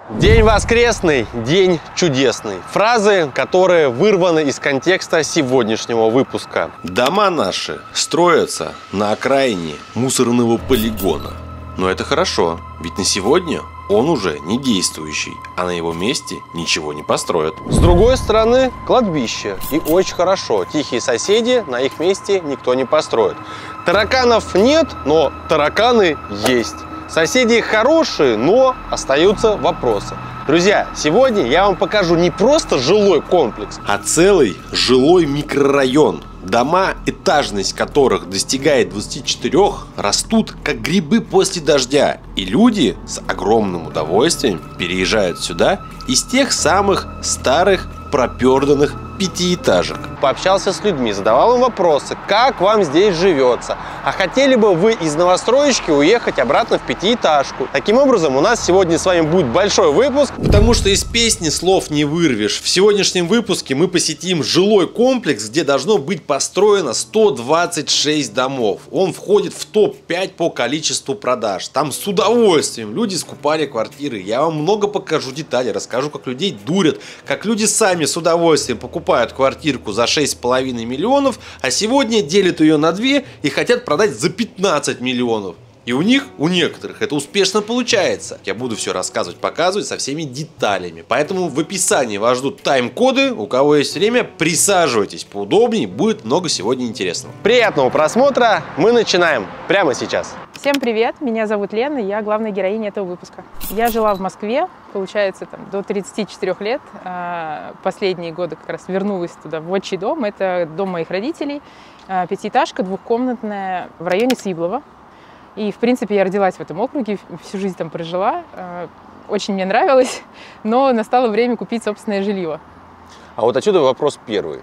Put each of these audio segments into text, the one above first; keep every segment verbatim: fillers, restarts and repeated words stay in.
День воскресный, день чудесный. Фразы, которые вырваны из контекста сегодняшнего выпуска. Дома наши строятся на окраине мусорного полигона. Но это хорошо, ведь на сегодня он уже не действующий, а на его месте ничего не построят. С другой стороны, кладбище. И очень хорошо. Тихие соседи, на их месте никто не построит. Тараканов нет, но тараканы есть. Соседи хорошие, но остаются вопросы. Друзья, сегодня я вам покажу не просто жилой комплекс, а целый жилой микрорайон, дома, этажность которых достигает двадцати четырёх, растут как грибы после дождя. И люди с огромным удовольствием переезжают сюда из тех самых старых проперданных пятиэтажек. Пообщался с людьми, задавал им вопросы, как вам здесь живется, а хотели бы вы из новостроечки уехать обратно в пятиэтажку. Таким образом, у нас сегодня с вами будет большой выпуск, потому что из песни слов не вырвешь. В сегодняшнем выпуске мы посетим жилой комплекс, где должно быть построено сто двадцать шесть домов. Он входит в топ пять по количеству продаж. Там с удовольствием люди скупали квартиры. Я вам много покажу деталей, расскажу, как людей дурят, как люди сами с удовольствием покупают квартирку за шесть с половиной миллионов, а сегодня делят ее на две и хотят продать за пятнадцать миллионов. И у них, у некоторых, это успешно получается. Я буду все рассказывать, показывать со всеми деталями. Поэтому в описании вас ждут тайм-коды. У кого есть время, присаживайтесь поудобнее. Будет много сегодня интересного. Приятного просмотра. Мы начинаем прямо сейчас. Всем привет, меня зовут Лена, я главная героиня этого выпуска. Я жила в Москве, получается, там, до тридцати четырёх лет. Последние годы как раз вернулась туда, в отчий дом. Это дом моих родителей. Пятиэтажка, двухкомнатная, в районе Свиблова. И, в принципе, я родилась в этом округе, всю жизнь там прожила. Очень мне нравилось, но настало время купить собственное жилье. А вот отсюда вопрос первый.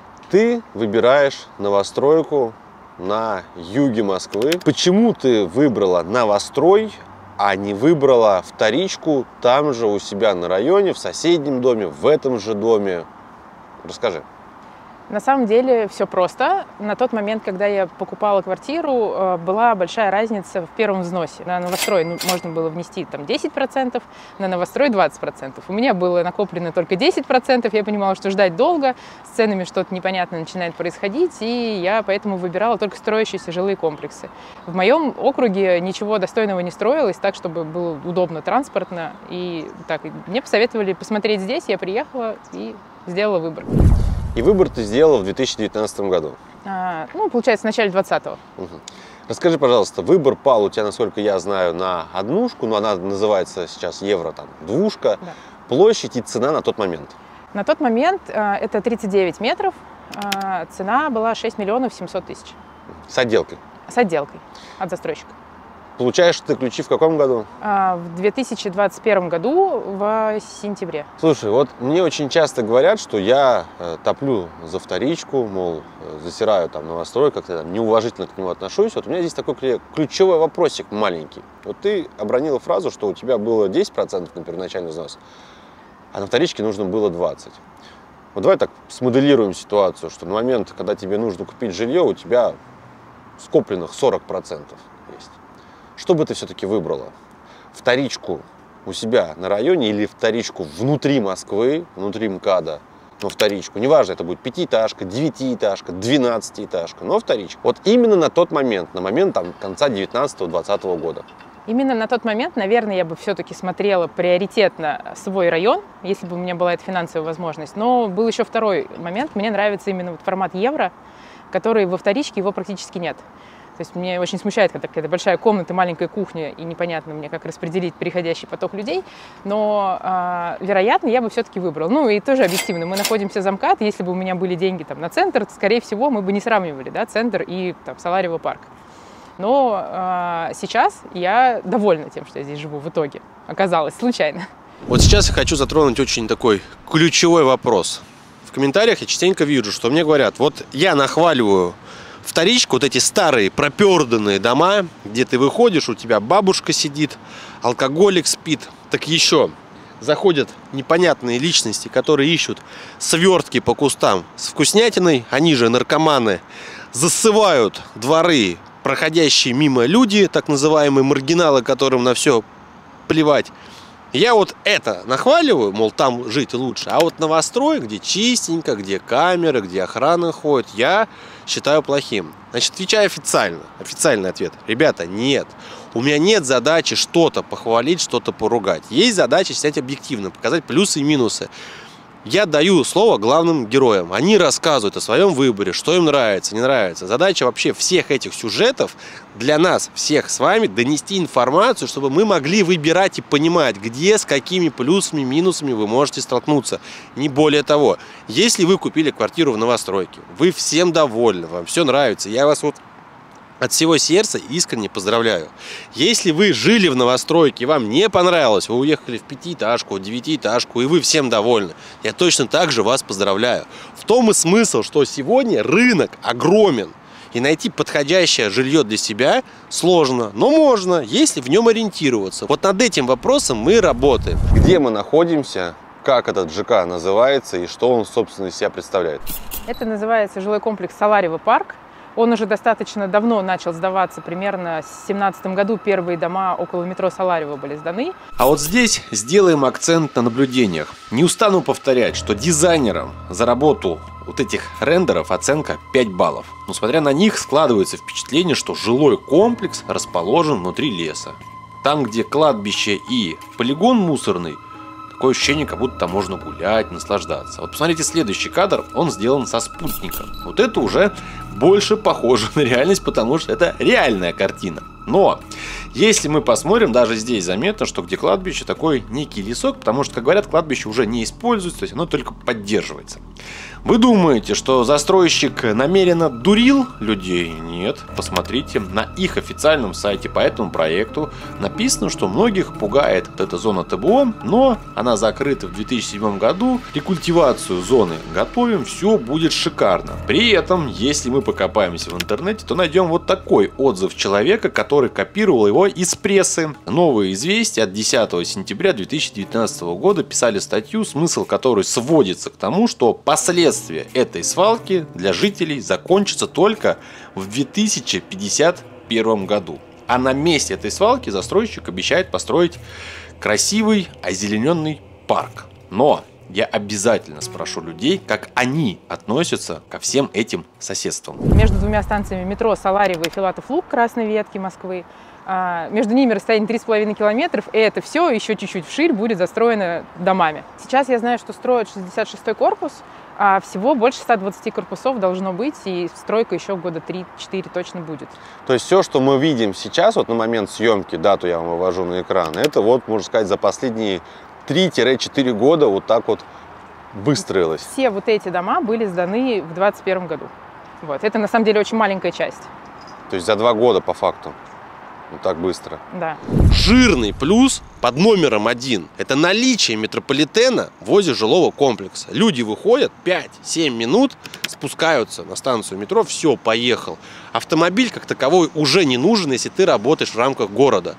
Ты выбираешь новостройку на юге Москвы. Почему ты выбрала новострой, а не выбрала вторичку там же у себя на районе, в соседнем доме, в этом же доме? Расскажи. На самом деле все просто. На тот момент, когда я покупала квартиру, была большая разница в первом взносе. На новострой можно было внести там десять процентов, на новострой двадцать процентов. У меня было накоплено только десять процентов, я понимала, что ждать долго, с ценами что-то непонятное начинает происходить, и я поэтому выбирала только строящиеся жилые комплексы. В моем округе ничего достойного не строилось, так, чтобы было удобно транспортно. И так, мне посоветовали посмотреть здесь, я приехала и сделала выбор. И выбор ты сделала в две тысячи девятнадцатом году. А, ну, получается, в начале двадцатого. Угу. Расскажи, пожалуйста, выбор пал у тебя, насколько я знаю, на однушку, но она называется сейчас евро, там, двушка. Да. Площадь и цена на тот момент? На тот момент а, это тридцать девять метров, а, цена была шесть миллионов семьсот тысяч. С отделкой? С отделкой от застройщика. Получаешь ты ключи в каком году? А, в две тысячи двадцать первом году, в сентябре. Слушай, вот мне очень часто говорят, что я э, топлю за вторичку, мол, э, засираю там новострой, как-то там неуважительно к нему отношусь. Вот у меня здесь такой ключевой вопросик маленький. Вот ты обронила фразу, что у тебя было десять процентов на первоначальный взнос, а на вторичке нужно было двадцать процентов. Вот давай так смоделируем ситуацию, что на момент, когда тебе нужно купить жилье, у тебя скопленных сорок процентов есть. Что бы ты все-таки выбрала? Вторичку у себя на районе или вторичку внутри Москвы, внутри МКАДа, но вторичку? Неважно, это будет пятиэтажка, девятиэтажка, двенадцатиэтажка, но вторичка. Вот именно на тот момент, на момент там, конца девятнадцатого-двадцатого года. Именно на тот момент, наверное, я бы все-таки смотрела приоритетно свой район, если бы у меня была эта финансовая возможность. Но был еще второй момент. Мне нравится именно вот формат евро, который во вторичке его практически нет. То есть мне очень смущает, когда какая-то большая комната, маленькая кухня, и непонятно мне, как распределить переходящий поток людей. Но, э, вероятно, я бы все-таки выбрала. Ну и тоже объективно, мы находимся за МКАД. Если бы у меня были деньги там, на центр, то, скорее всего, мы бы не сравнивали, да, центр и там, Саларьево парк. Но э, сейчас я довольна тем, что я здесь живу в итоге. Оказалось, случайно. Вот сейчас я хочу затронуть очень такой ключевой вопрос. В комментариях я частенько вижу, что мне говорят, вот я нахваливаю вторичку, вот эти старые проперданные дома, где ты выходишь, у тебя бабушка сидит, алкоголик спит. Так еще заходят непонятные личности, которые ищут свертки по кустам с вкуснятиной, они же наркоманы, засывают дворы проходящие мимо люди, так называемые маргиналы, которым на все плевать. Я вот это нахваливаю, мол, там жить лучше, а вот новострой, где чистенько, где камеры, где охрана ходит, я считаю плохим. Значит, отвечаю официально, официальный ответ. Ребята, нет. У меня нет задачи что-то похвалить, что-то поругать. Есть задача снять объективно, показать плюсы и минусы. Я даю слово главным героям. Они рассказывают о своем выборе, что им нравится, не нравится. Задача вообще всех этих сюжетов для нас, всех с вами, донести информацию, чтобы мы могли выбирать и понимать, где, с какими плюсами, минусами вы можете столкнуться. Не более того, если вы купили квартиру в новостройке, вы всем довольны, вам все нравится, я вас вот от всего сердца искренне поздравляю. Если вы жили в новостройке и вам не понравилось, вы уехали в пятиэтажку, в девятиэтажку, и вы всем довольны, я точно так же вас поздравляю. В том и смысл, что сегодня рынок огромен, и найти подходящее жилье для себя сложно, но можно, если в нем ориентироваться. Вот над этим вопросом мы работаем. Где мы находимся, как этот ЖК называется и что он, собственно, из себя представляет? Это называется жилой комплекс Саларьево парк. Он уже достаточно давно начал сдаваться, примерно в две тысячи семнадцатом году первые дома около метро Саларьево были сданы. А вот здесь сделаем акцент на наблюдениях. Не устану повторять, что дизайнерам за работу вот этих рендеров оценка пять баллов. Но смотря на них, складывается впечатление, что жилой комплекс расположен внутри леса. Там, где кладбище и полигон мусорный, такое ощущение, как будто там можно гулять, наслаждаться. Вот посмотрите следующий кадр, он сделан со спутником. Вот это уже больше похоже на реальность, потому что это реальная картина. Но если мы посмотрим, даже здесь заметно, что где кладбище, такой некий лесок, потому что, как говорят, кладбище уже не используется, то есть оно только поддерживается. Вы думаете, что застройщик намеренно дурил людей? Нет. Посмотрите, на их официальном сайте по этому проекту написано, что многих пугает вот эта зона ТБО, но она закрыта в две тысячи седьмом году. Рекультивацию зоны готовим, все будет шикарно. При этом, если мы покопаемся в интернете, то найдем вот такой отзыв человека, который копировал его из прессы. Новые известия от десятого сентября две тысячи девятнадцатого года писали статью, смысл которой сводится к тому, что последствия этой свалки для жителей закончатся только в две тысячи пятьдесят первом году. А на месте этой свалки застройщик обещает построить красивый озелененный парк. Но я обязательно спрошу людей, как они относятся ко всем этим соседствам. Между двумя станциями метро Саларьево и Филатов-Луг красной ветки Москвы, между ними расстояние три с половиной километров, и это все еще чуть-чуть вширь будет застроено домами. Сейчас я знаю, что строят шестьдесят шестой корпус, а всего больше ста двадцати корпусов должно быть, и стройка еще года три-четыре точно будет. То есть все, что мы видим сейчас, вот на момент съемки, дату я вам вывожу на экран, это вот, можно сказать, за последние три-четыре года вот так вот выстроилось. Все вот эти дома были сданы в двадцать первом году. Вот. Это на самом деле очень маленькая часть. То есть за два года по факту. Вот так быстро. Да. Жирный плюс под номером один – это наличие метрополитена возле жилого комплекса. Люди выходят пять-семь минут, спускаются на станцию метро, все, поехал. Автомобиль как таковой уже не нужен, если ты работаешь в рамках города.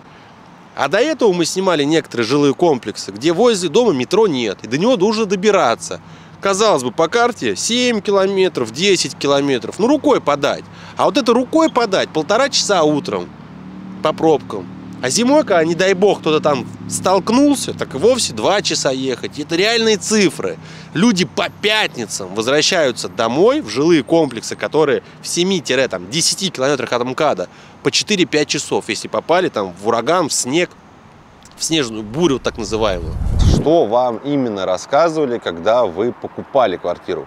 А до этого мы снимали некоторые жилые комплексы, где возле дома метро нет, и до него нужно добираться. Казалось бы, по карте семь километров, десять километров, ну рукой подать. А вот это рукой подать полтора часа утром по пробкам. А зимой, когда, не дай бог, кто-то там столкнулся, так и вовсе два часа ехать. И это реальные цифры. Люди по пятницам возвращаются домой в жилые комплексы, которые в семи-десяти километрах от МКАДа, по четыре-пять часов, если попали там в ураган, в снег, в снежную бурю так называемую. Что вам именно рассказывали, когда вы покупали квартиру?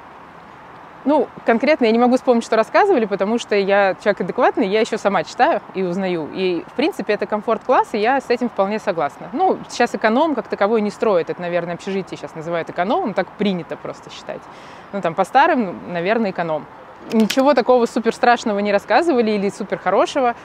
Ну, конкретно я не могу вспомнить, что рассказывали, потому что я человек адекватный, я еще сама читаю и узнаю. И, в принципе, это комфорт-класс, и я с этим вполне согласна. Ну, сейчас эконом как таковой не строит. Это, наверное, общежитие сейчас называют экономом, так принято просто считать. Ну, там, по старым, наверное, эконом. Ничего такого супер страшного не рассказывали или супер хорошего.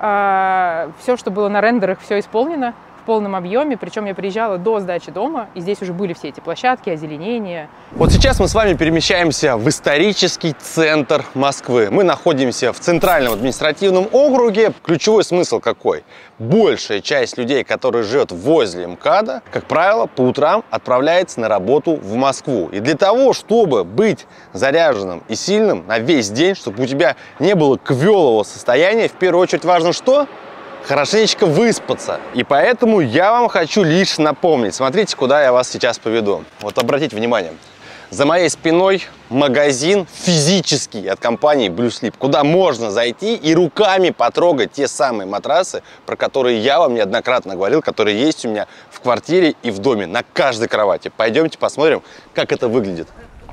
А, все, что было на рендерах, все исполнено в полном объеме, причем я приезжала до сдачи дома, и здесь уже были все эти площадки, озеленение. Вот сейчас мы с вами перемещаемся в исторический центр Москвы. Мы находимся в Центральном административном округе. Ключевой смысл какой? Большая часть людей, которые живут возле МКАДа, как правило, по утрам отправляется на работу в Москву. И для того, чтобы быть заряженным и сильным на весь день, чтобы у тебя не было квелого состояния, в первую очередь важно что? хорошенечко выспаться. И поэтому я вам хочу лишь напомнить. Смотрите, куда я вас сейчас поведу. Вот обратите внимание. За моей спиной магазин физический от компании Blue Sleep, куда можно зайти и руками потрогать те самые матрасы, про которые я вам неоднократно говорил, которые есть у меня в квартире и в доме, на каждой кровати. Пойдемте посмотрим, как это выглядит.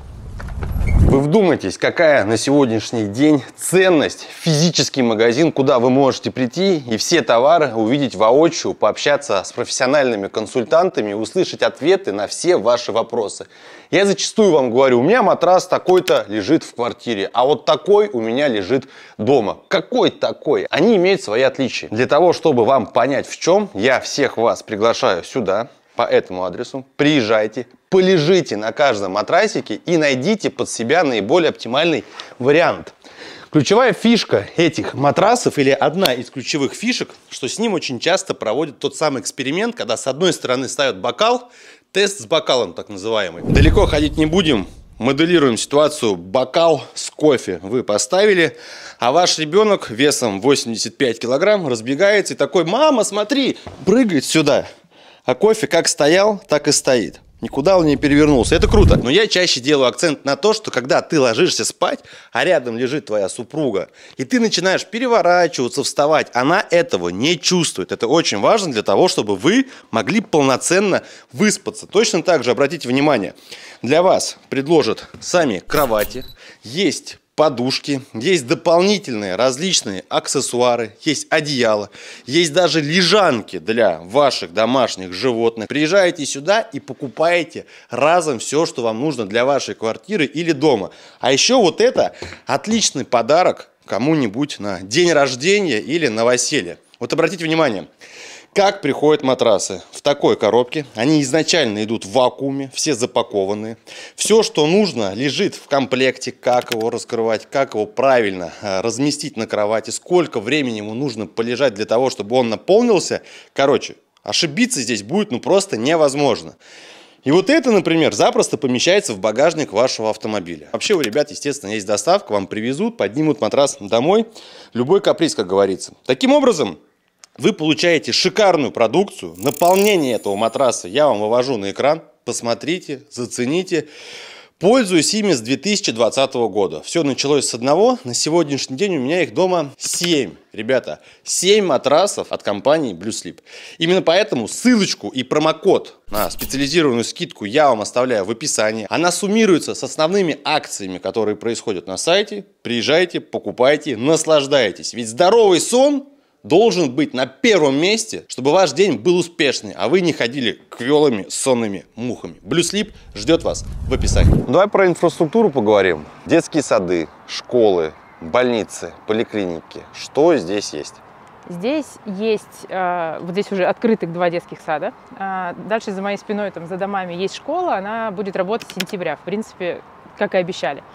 Вы вдумайтесь, какая на сегодняшний день ценность, физический магазин, куда вы можете прийти и все товары увидеть воочию, пообщаться с профессиональными консультантами и услышать ответы на все ваши вопросы. Я зачастую вам говорю, у меня матрас такой-то лежит в квартире, а вот такой у меня лежит дома. Какой такой? Они имеют свои отличия. Для того, чтобы вам понять в чем, я всех вас приглашаю сюда. По этому адресу приезжайте, полежите на каждом матрасике и найдите под себя наиболее оптимальный вариант. Ключевая фишка этих матрасов, или одна из ключевых фишек, что с ним очень часто проводят тот самый эксперимент, когда с одной стороны ставят бокал, тест с бокалом так называемый. Далеко ходить не будем. Моделируем ситуацию: бокал с кофе вы поставили, а ваш ребенок весом восемьдесят пять килограмм разбегается и такой: мама, смотри, прыгает сюда. А кофе как стоял, так и стоит. Никуда он не перевернулся. Это круто. Но я чаще делаю акцент на то, что когда ты ложишься спать, а рядом лежит твоя супруга, и ты начинаешь переворачиваться, вставать, она этого не чувствует. Это очень важно для того, чтобы вы могли полноценно выспаться. Точно так же, обратите внимание, для вас предложат сами кровати, есть подушки, есть дополнительные различные аксессуары, есть одеяло, есть даже лежанки для ваших домашних животных. Приезжаете сюда и покупаете разом все, что вам нужно для вашей квартиры или дома. А еще вот это отличный подарок кому-нибудь на день рождения или новоселье. Вот обратите внимание, как приходят матрасы в такой коробке. Они изначально идут в вакууме, все запакованные. Все, что нужно, лежит в комплекте. Как его раскрывать, как его правильно разместить на кровати, сколько времени ему нужно полежать для того, чтобы он наполнился. Короче, ошибиться здесь будет ну просто невозможно. И вот это, например, запросто помещается в багажник вашего автомобиля. Вообще у ребят, естественно, есть доставка, вам привезут, поднимут матрас домой. Любой каприз, как говорится. Таким образом, вы получаете шикарную продукцию. Наполнение этого матраса я вам вывожу на экран. Посмотрите, зацените. Пользуюсь ими с две тысячи двадцатого года. Все началось с одного. На сегодняшний день у меня их дома семь. Ребята, семь матрасов от компании Blue Sleep. Именно поэтому ссылочку и промокод на специализированную скидку я вам оставляю в описании. Она суммируется с основными акциями, которые происходят на сайте. Приезжайте, покупайте, наслаждайтесь. Ведь здоровый сон должен быть на первом месте, чтобы ваш день был успешный, а вы не ходили квелыми сонными мухами. Blue Sleep ждет вас в описании. Давай про инфраструктуру поговорим. Детские сады, школы, больницы, поликлиники. Что здесь есть? Здесь есть, э, вот здесь уже открытых два детских сада. Э, дальше за моей спиной, там, за домами есть школа, она будет работать с сентября, в принципе, как и обещали.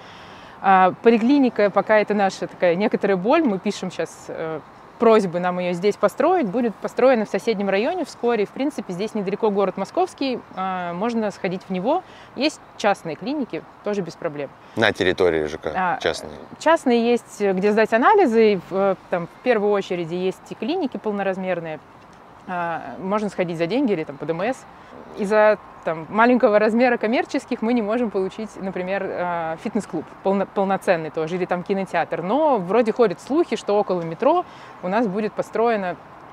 Э, поликлиника, пока это наша такая некоторая боль, мы пишем сейчас э, просьбы нам ее здесь построить, будет построена в соседнем районе вскоре. В принципе, здесь недалеко город Московский, э, можно сходить в него. Есть частные клиники, тоже без проблем. На территории ЖК а, частные? Частные есть, где сдать анализы. И в, там, в первую очередь есть и клиники полноразмерные. Э, можно сходить за деньги или там, по ДМС. Из-за там, маленького размера коммерческих мы не можем получить, например, э, фитнес-клуб полно, полноценный тоже, или там кинотеатр. Но вроде ходят слухи, что около метро у нас будет построен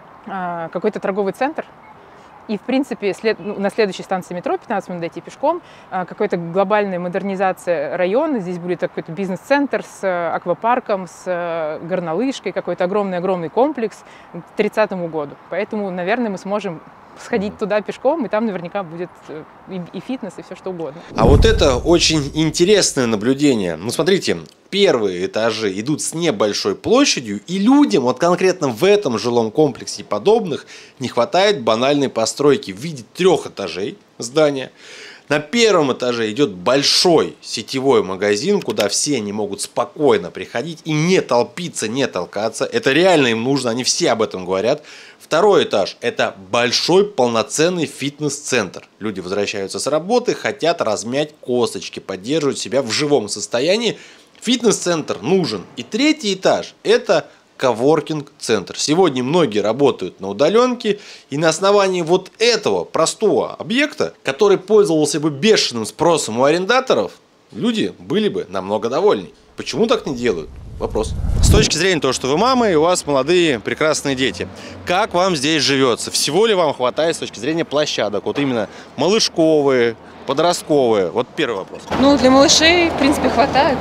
э, какой-то торговый центр. И, в принципе, след, ну, на следующей станции метро, пятнадцать минут дойти пешком, э, какая-то глобальная модернизация района. Здесь будет какой-то бизнес-центр с э, аквапарком, с э, горнолыжкой, какой-то огромный-огромный комплекс к тридцатому году. Поэтому, наверное, мы сможем сходить туда пешком, и там наверняка будет и, и фитнес, и все что угодно. А вот это очень интересное наблюдение. Ну, смотрите, первые этажи идут с небольшой площадью, и людям, вот конкретно в этом жилом комплексе и подобных, не хватает банальной постройки в виде трех этажей здания. На первом этаже идет большой сетевой магазин, куда все они могут спокойно приходить и не толпиться, не толкаться. Это реально им нужно, они все об этом говорят. Второй этаж – это большой полноценный фитнес-центр. Люди возвращаются с работы, хотят размять косточки, поддерживать себя в живом состоянии. Фитнес-центр нужен. И третий этаж – это коворкинг-центр. Сегодня многие работают на удаленке, и на основании вот этого простого объекта, который пользовался бы бешеным спросом у арендаторов, люди были бы намного довольнее. Почему так не делают? Вопрос. С точки зрения того, что вы мама и у вас молодые прекрасные дети, как вам здесь живется? Всего ли вам хватает с точки зрения площадок? Вот именно малышковые, подростковые. Вот первый вопрос. Ну, для малышей, в принципе, хватает.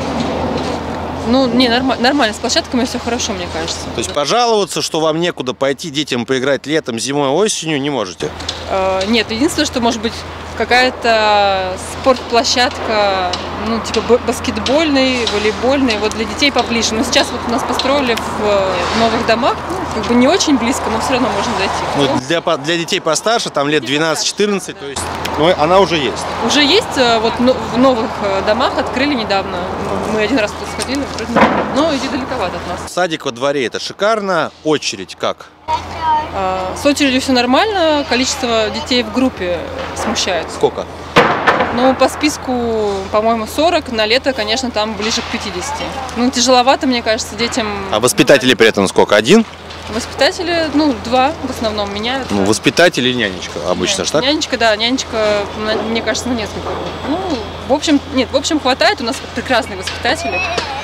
Ну, не, норм, нормально, с площадками все хорошо, мне кажется. То есть пожаловаться, что вам некуда пойти детям поиграть летом, зимой, осенью, не можете? Э, нет, единственное, что может быть какая-то спортплощадка, ну, типа баскетбольный, волейбольный, вот для детей поближе. Но сейчас вот у нас построили в новых домах, ну, как бы не очень близко, но все равно можно зайти. Ну, для, для детей постарше, там лет двенадцать-четырнадцать, то есть, ну, она уже есть. Уже есть, вот в новых домах открыли недавно. Мы один раз туда сходили, но иди далековато от нас. Садик во дворе, это шикарно. Очередь как? С очередью все нормально, количество детей в группе смущает. Сколько? Ну, по списку, по-моему, сорок, на лето, конечно, там ближе к пятидесяти. Ну, тяжеловато, мне кажется, детям. А воспитателей при этом сколько? Один? Воспитатели, ну, два в основном меняют. Ну, воспитатель и нянечка обычно, Нянечка, так? Нянечка, да, нянечка, мне кажется, на несколько. Ну, в общем, нет, в общем, хватает, у нас прекрасные воспитатели.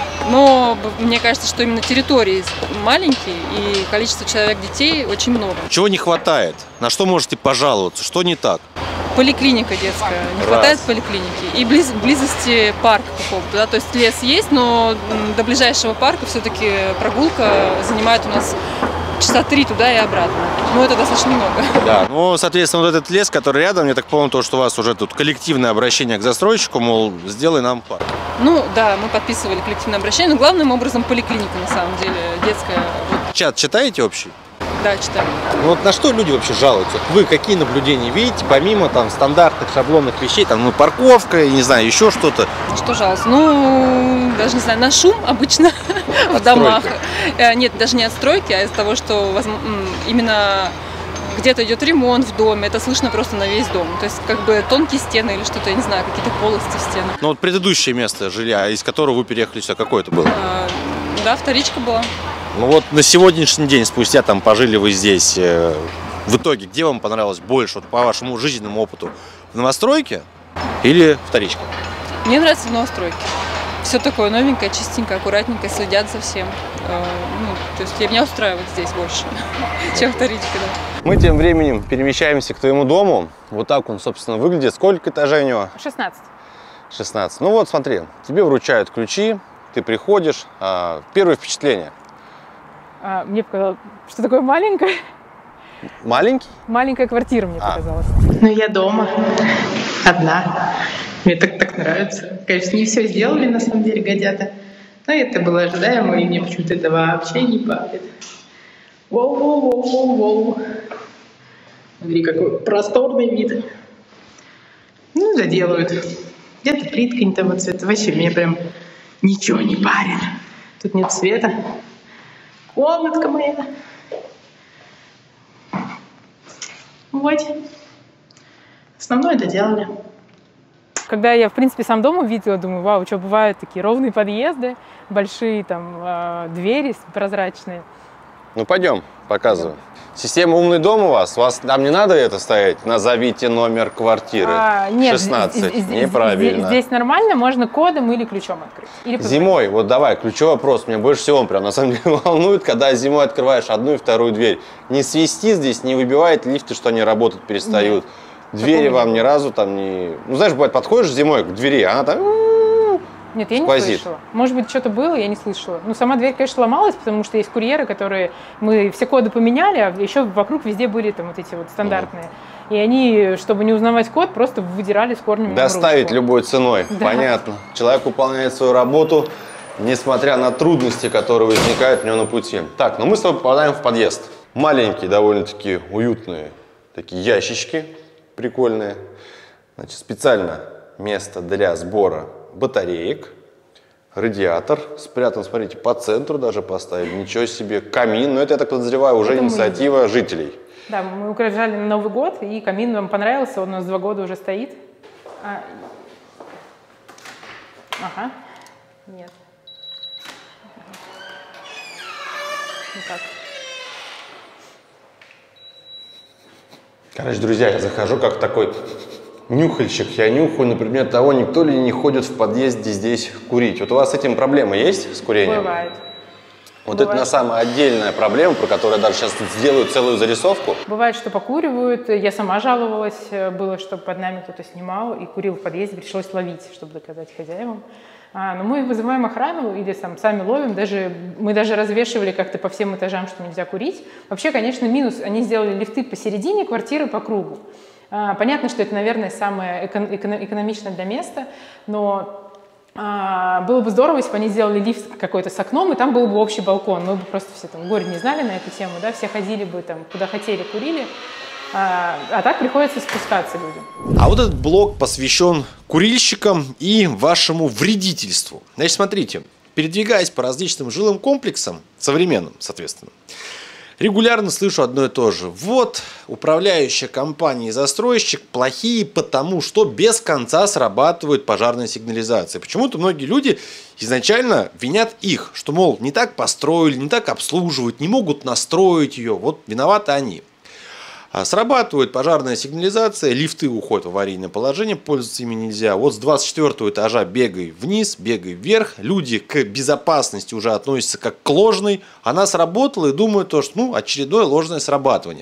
Но мне кажется, что именно территории маленькие и количество человек детей очень много. Чего не хватает? На что можете пожаловаться? Что не так? Поликлиника детская. Не Раз. хватает поликлиники. И близ, близости парка какого-то. Да? То есть лес есть, но до ближайшего парка все-таки прогулка занимает у нас часа три туда и обратно. Ну, это достаточно много. Да, ну, соответственно, вот этот лес, который рядом, я так понял, то, что у вас уже тут коллективное обращение к застройщику, мол, сделай нам парк. Ну, да, мы подписывали коллективное обращение, но главным образом поликлиника, на самом деле, детская. Чат читаете общий? Да, читаю. Ну вот на что люди вообще жалуются? Вы какие наблюдения видите, помимо там стандартных шаблонных вещей, там, ну, парковка, я не знаю, еще что-то? Что жалуются? Ну, даже не знаю, на шум обычно в домах. Нет, даже не от стройки, а из-за того, что именно где-то идет ремонт в доме, это слышно просто на весь дом. То есть как бы тонкие стены или что-то, я не знаю, какие-то полости в стенах. Ну вот предыдущее место жилья, из которого вы переехали сюда, какое это было? А, да, вторичка была. Ну вот на сегодняшний день, спустя там пожили вы здесь, э, в итоге, где вам понравилось больше, вот, по вашему жизненному опыту? В новостройке или вторичка? Мне нравится в новостройке. Все такое новенькое, чистенькое, аккуратненькое, следят за всем. Э, ну, то есть меня устраивает здесь больше, чем вторичка, да. Мы тем временем перемещаемся к твоему дому. Вот так он, собственно, выглядит. Сколько этажей у него? шестнадцать. шестнадцать. Ну вот, смотри, тебе вручают ключи, ты приходишь. А, первое впечатление. А, мне показалось, что такое маленькое. Маленький? Маленькая квартира, мне А. показалось. Ну, я дома, одна. Мне так, так нравится. Конечно, не все сделали, на самом деле, гадята. Но это было ожидаемо, и мне почему-то это вообще не парит. Воу-воу-воу-воу-воу. Смотри, какой просторный вид. Ну, заделают. Где-то плитка не того цвета. Вообще, меня прям ничего не парит. Тут нет света. Комнатка моя. Вот. Основное доделали. Когда я, в принципе, сам дом увидела, думаю, вау, что бывают такие ровные подъезды, большие там э, двери прозрачные. Ну пойдем, показывай. Система «Умный дом» у вас? У вас там не надо это ставить? Назовите номер квартиры. А, нет, шестнадцать. здесь, Неправильно. Здесь, здесь нормально, можно кодом или ключом открыть. Или Зимой, вот давай, ключевой вопрос. Меня больше всего он прям на самом деле волнует, когда зимой открываешь одну и вторую дверь. Не свисти здесь, не выбивает лифты, что они работать перестают. Нет. Двери Такого вам ни разу там не... Ну, знаешь, бывает, подходишь зимой к двери, а она там... Нет, я не сквозит. слышала. Может быть, что-то было, я не слышала. Ну, сама дверь, конечно, ломалась, потому что есть курьеры, которые... Мы все коды поменяли, а еще вокруг везде были там вот эти вот стандартные. Mm. И они, чтобы не узнавать код, просто выдирали с корнем. Доставить ручку. любой ценой, да. Понятно. Человек выполняет свою работу, несмотря на трудности, которые возникают у него на пути. Так, ну мы с тобой попадаем в подъезд. Маленькие, довольно-таки уютные такие ящички, прикольные. Значит, специально место для сбора батареек, радиатор спрятан, смотрите, по центру даже поставили, ничего себе, камин, но это, я так подозреваю, уже это инициатива жителей. Да, мы украшали на Новый год, и камин нам понравился, он у нас два года уже стоит. А... Ага, нет. Вот так. Короче, друзья, я захожу как такой нюхальщик. Я нюхаю, например, того, никто ли не ходит в подъезде здесь курить. Вот у вас с этим проблемы есть, с курением? Бывает. Вот Бывает. это на самая отдельная проблема, про которую я даже сейчас сделаю целую зарисовку. Бывает, что покуривают. Я сама жаловалась. Было, что под нами кто-то снимал и курил в подъезде. Пришлось ловить, чтобы доказать хозяевам. А, но мы вызываем охрану или там, сами ловим. Даже, мы даже развешивали как-то по всем этажам, что нельзя курить. Вообще, конечно, минус. Они сделали лифты посередине квартиры по кругу. А, понятно, что это, наверное, самое эко- эко- экономичное для места, но а, было бы здорово, если бы они сделали лифт какой-то с окном, и там был бы общий балкон. Мы бы просто все там в городе не знали на эту тему, да, все ходили бы там, куда хотели, курили. А, а так приходится спускаться людям. А вот этот блок посвящен курильщикам и вашему вредительству. Значит, смотрите, передвигаясь по различным жилым комплексам, современным, соответственно, регулярно слышу одно и то же. Вот управляющая компания и застройщик плохие, потому что без конца срабатывают пожарные сигнализации. Почему-то многие люди изначально винят их, что, мол, не так построили, не так обслуживают, не могут настроить ее. Вот виноваты они. Срабатывает пожарная сигнализация, лифты уходят в аварийное положение, пользоваться ими нельзя. Вот с двадцать четвёртого этажа бегай вниз, бегай вверх. Люди к безопасности уже относятся как к ложной. Она сработала и думают, что ну, очередное ложное срабатывание.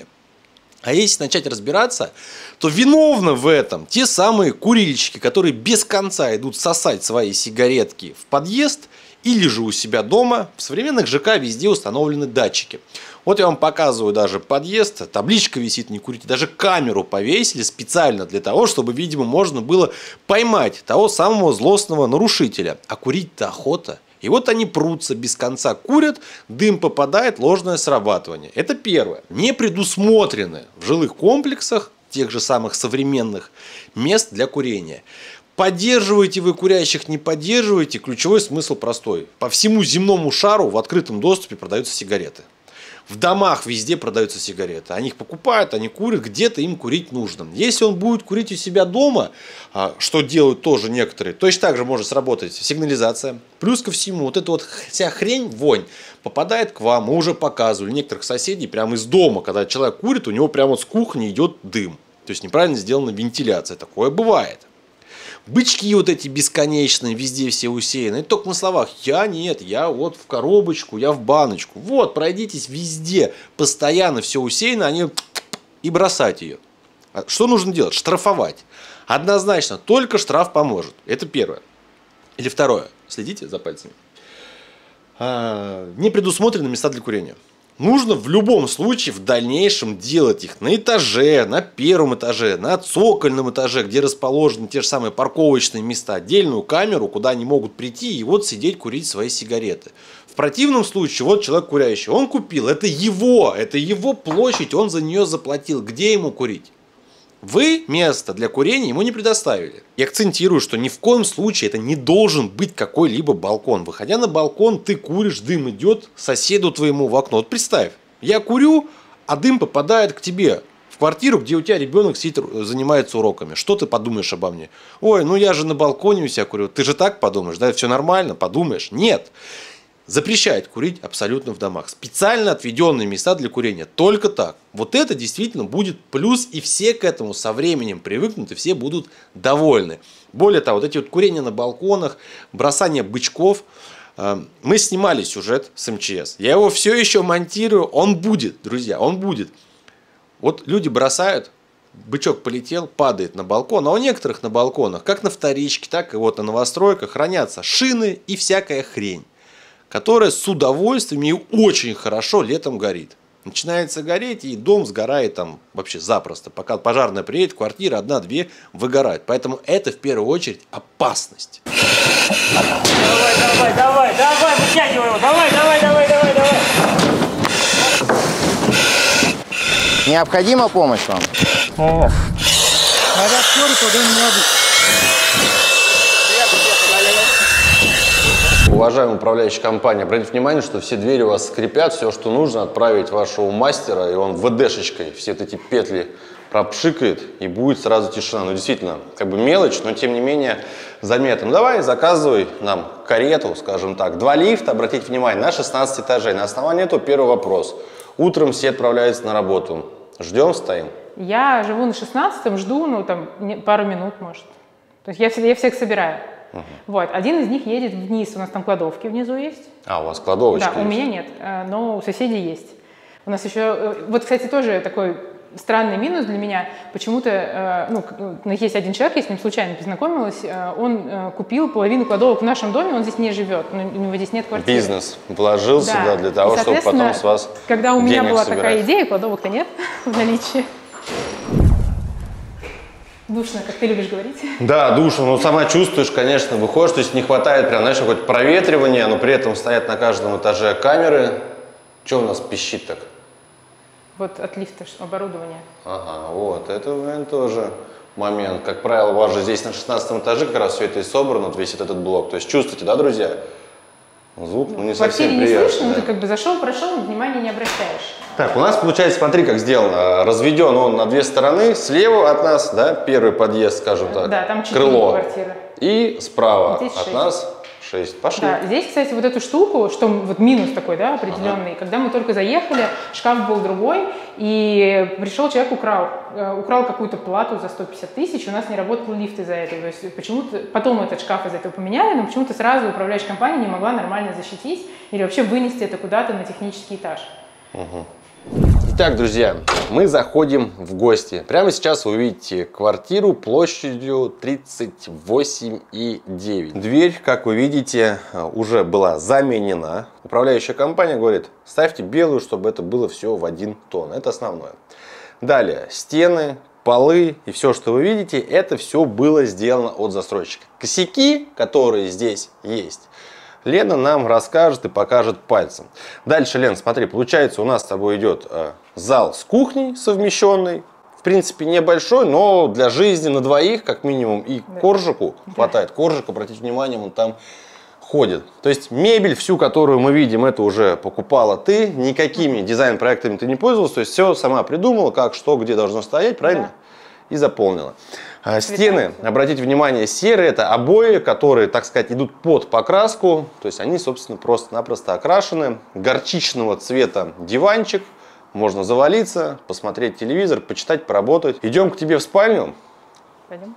А если начать разбираться, то виновны в этом те самые курильщики, которые без конца идут сосать свои сигаретки в подъезд или же у себя дома. В современных ЖК везде установлены датчики. Вот я вам показываю даже подъезд, табличка висит «Не курите», даже камеру повесили специально для того, чтобы, видимо, можно было поймать того самого злостного нарушителя. А курить-то охота. И вот они прутся без конца, курят, дым попадает, ложное срабатывание. Это первое. Не предусмотрены в жилых комплексах, тех же самых современных, мест для курения. Поддерживаете вы курящих, не поддерживаете, ключевой смысл простой. По всему земному шару в открытом доступе продаются сигареты. В домах везде продаются сигареты. Они их покупают, они курят, где-то им курить нужно. Если он будет курить у себя дома, что делают тоже некоторые, точно так же может сработать сигнализация. Плюс ко всему, вот эта вот вся хрень, вонь, попадает к вам. Мы уже показывали некоторых соседей прямо из дома, когда человек курит, у него прямо вот с кухни идет дым. То есть неправильно сделана вентиляция. Такое бывает. Бычки вот эти бесконечные, везде все усеяны. Это только на словах. Я нет, я вот в коробочку, я в баночку. Вот, пройдитесь везде. Постоянно все усеяно, они и бросать ее. Что нужно делать? Штрафовать. Однозначно, только штраф поможет. Это первое. Или второе. Следите за пальцами. А, не предусмотрены места для курения. Нужно в любом случае в дальнейшем делать их на этаже, на первом этаже, на цокольном этаже, где расположены те же самые парковочные места, отдельную камеру, куда они могут прийти и вот сидеть курить свои сигареты. В противном случае, вот человек курящий, он купил, это его, это его площадь, он за нее заплатил. Где ему курить? Вы место для курения ему не предоставили. Я акцентирую, что ни в коем случае это не должен быть какой-либо балкон. Выходя на балкон, ты куришь, дым идет соседу твоему в окно. Вот представь, я курю, а дым попадает к тебе в квартиру, где у тебя ребенок сидит, занимается уроками. Что ты подумаешь обо мне? Ой, ну я же на балконе у себя курю. Ты же так подумаешь, да, все нормально, подумаешь. Нет. Запрещает курить абсолютно в домах. Специально отведенные места для курения. Только так. Вот это действительно будет плюс, и все к этому со временем привыкнут, и все будут довольны. Более того, вот эти вот курения на балконах, бросание бычков. Мы снимали сюжет с эм че эс. Я его все еще монтирую. Он будет, друзья, он будет. Вот люди бросают, бычок полетел, падает на балкон. А у некоторых на балконах, как на вторичке, так и вот на новостройках, хранятся шины и всякая хрень, которая с удовольствием и очень хорошо летом горит. Начинается гореть, и дом сгорает там вообще запросто. Пока пожарная приедет, квартира одна-две выгорают. Поэтому это в первую очередь опасность. Давай, давай, давай, давай, вытягивай его, давай, давай, давай, давай, давай. Необходима помощь вам? О. Надо скоро куда-нибудь. Уважаемая управляющая компания, обратите внимание, что все двери у вас скрипят, все, что нужно, отправить вашего мастера, и он вэ дэ-шечкой все эти петли пропшикает и будет сразу тишина. Ну, действительно, как бы мелочь, но тем не менее заметно. Ну, давай, заказывай нам карету, скажем так. Два лифта, обратите внимание, на шестнадцать этажей. На основании этого первый вопрос. Утром все отправляются на работу. Ждем, стоим? Я живу на шестнадцатом, жду, ну, там, пару минут, может. То есть я, всегда, я всех собираю. Угу. Вот. Один из них едет вниз, у нас там кладовки внизу есть. А, у вас кладовочка Да, есть? у меня нет, но у соседей есть. У нас еще, вот, кстати, тоже такой странный минус для меня. Почему-то, ну, есть один человек, я с ним случайно познакомилась, он купил половину кладовок в нашем доме, он здесь не живет, у него здесь нет квартиры. Бизнес вложился, да, да, для того, и, чтобы потом с вас когда у меня была собирать. такая идея, кладовок-то нет в наличии. Душно, как ты любишь говорить. Да, душно, но сама чувствуешь, конечно, выходишь, то есть не хватает прям, знаешь, какое-то проветривание, но при этом стоят на каждом этаже камеры. Что у нас пищит так? Вот от лифта оборудование. Ага, вот, это, наверное, тоже момент. Как правило, у вас же здесь на шестнадцатом этаже как раз все это и собрано, вот весь этот блок. То есть чувствуете, да, друзья? Звук, ну, не совсем приятный. В квартире не слышно, да. но ты как бы зашел, прошел, внимания не обращаешь. Так, у нас получается, смотри, как сделано. Разведен он на две стороны. Слева от нас, да, первый подъезд, скажем так, да, там четыре крыло. Квартиры. И справа от шесть. нас шесть. Пошли. Да, здесь, кстати, вот эту штуку, что вот минус такой, да, определенный. Ага. Когда мы только заехали, шкаф был другой, и пришел человек, украл, украл какую-то плату за сто пятьдесят тысяч, у нас не работал лифт из-за этого. То есть почему-то потом этот шкаф из-за этого поменяли, но почему-то сразу управляющая компания не могла нормально защитить или вообще вынести это куда-то на технический этаж. Угу. Итак, друзья, мы заходим в гости. Прямо сейчас вы увидите квартиру площадью тридцать восемь и девять. Дверь, как вы видите, уже была заменена. Управляющая компания говорит, ставьте белую, чтобы это было все в один тон. Это основное. Далее, стены, полы и все, что вы видите, это все было сделано от застройщика. Косяки, которые здесь есть, Лена нам расскажет и покажет пальцем. Дальше, Лен, смотри, получается, у нас с тобой идет э, зал с кухней совмещенный. В принципе, небольшой, но для жизни на двоих, как минимум, и да. коржику хватает. Коржик, обратите внимание, он там ходит. То есть мебель всю, которую мы видим, это уже покупала ты. Никакими дизайн-проектами ты не пользовалась. То есть все сама придумала, как, что, где должно стоять, правильно? Да. И заполнила. Стены, обратите внимание, серые, это обои, которые, так сказать, идут под покраску. То есть они, собственно, просто-напросто окрашены. Горчичного цвета диванчик. Можно завалиться, посмотреть телевизор, почитать, поработать. Идем к тебе в спальню. Пойдем.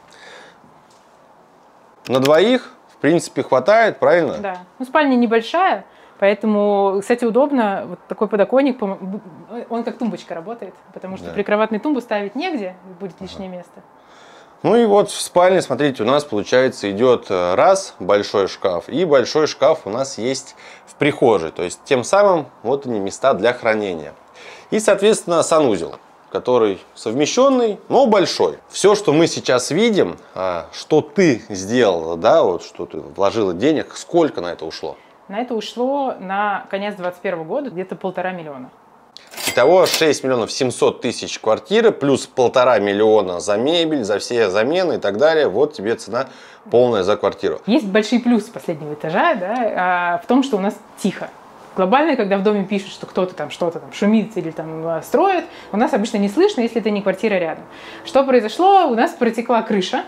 На двоих, в принципе, хватает, правильно? Да. Ну, спальня небольшая. Поэтому, кстати, удобно, вот такой подоконник, он как тумбочка работает, потому что да. прикроватную тумбу ставить негде, будет лишнее ага. место. Ну и вот в спальне, смотрите, у нас, получается, идет раз большой шкаф, и большой шкаф у нас есть в прихожей. То есть, тем самым, вот они, места для хранения. И, соответственно, санузел, который совмещенный, но большой. Все, что мы сейчас видим, что ты сделала, да, вот что ты вложила денег, сколько на это ушло? На это ушло на конец двадцать первого года где-то полтора миллиона. Итого шесть миллионов семьсот тысяч квартиры, плюс полтора миллиона за мебель, за все замены и так далее. Вот тебе цена полная за квартиру. Есть большие плюсы последнего этажа, да, в том, что у нас тихо. Глобально, когда в доме пишут, что кто-то там что-то там шумит или там строит, у нас обычно не слышно, если это не квартира рядом. Что произошло? У нас протекла крыша.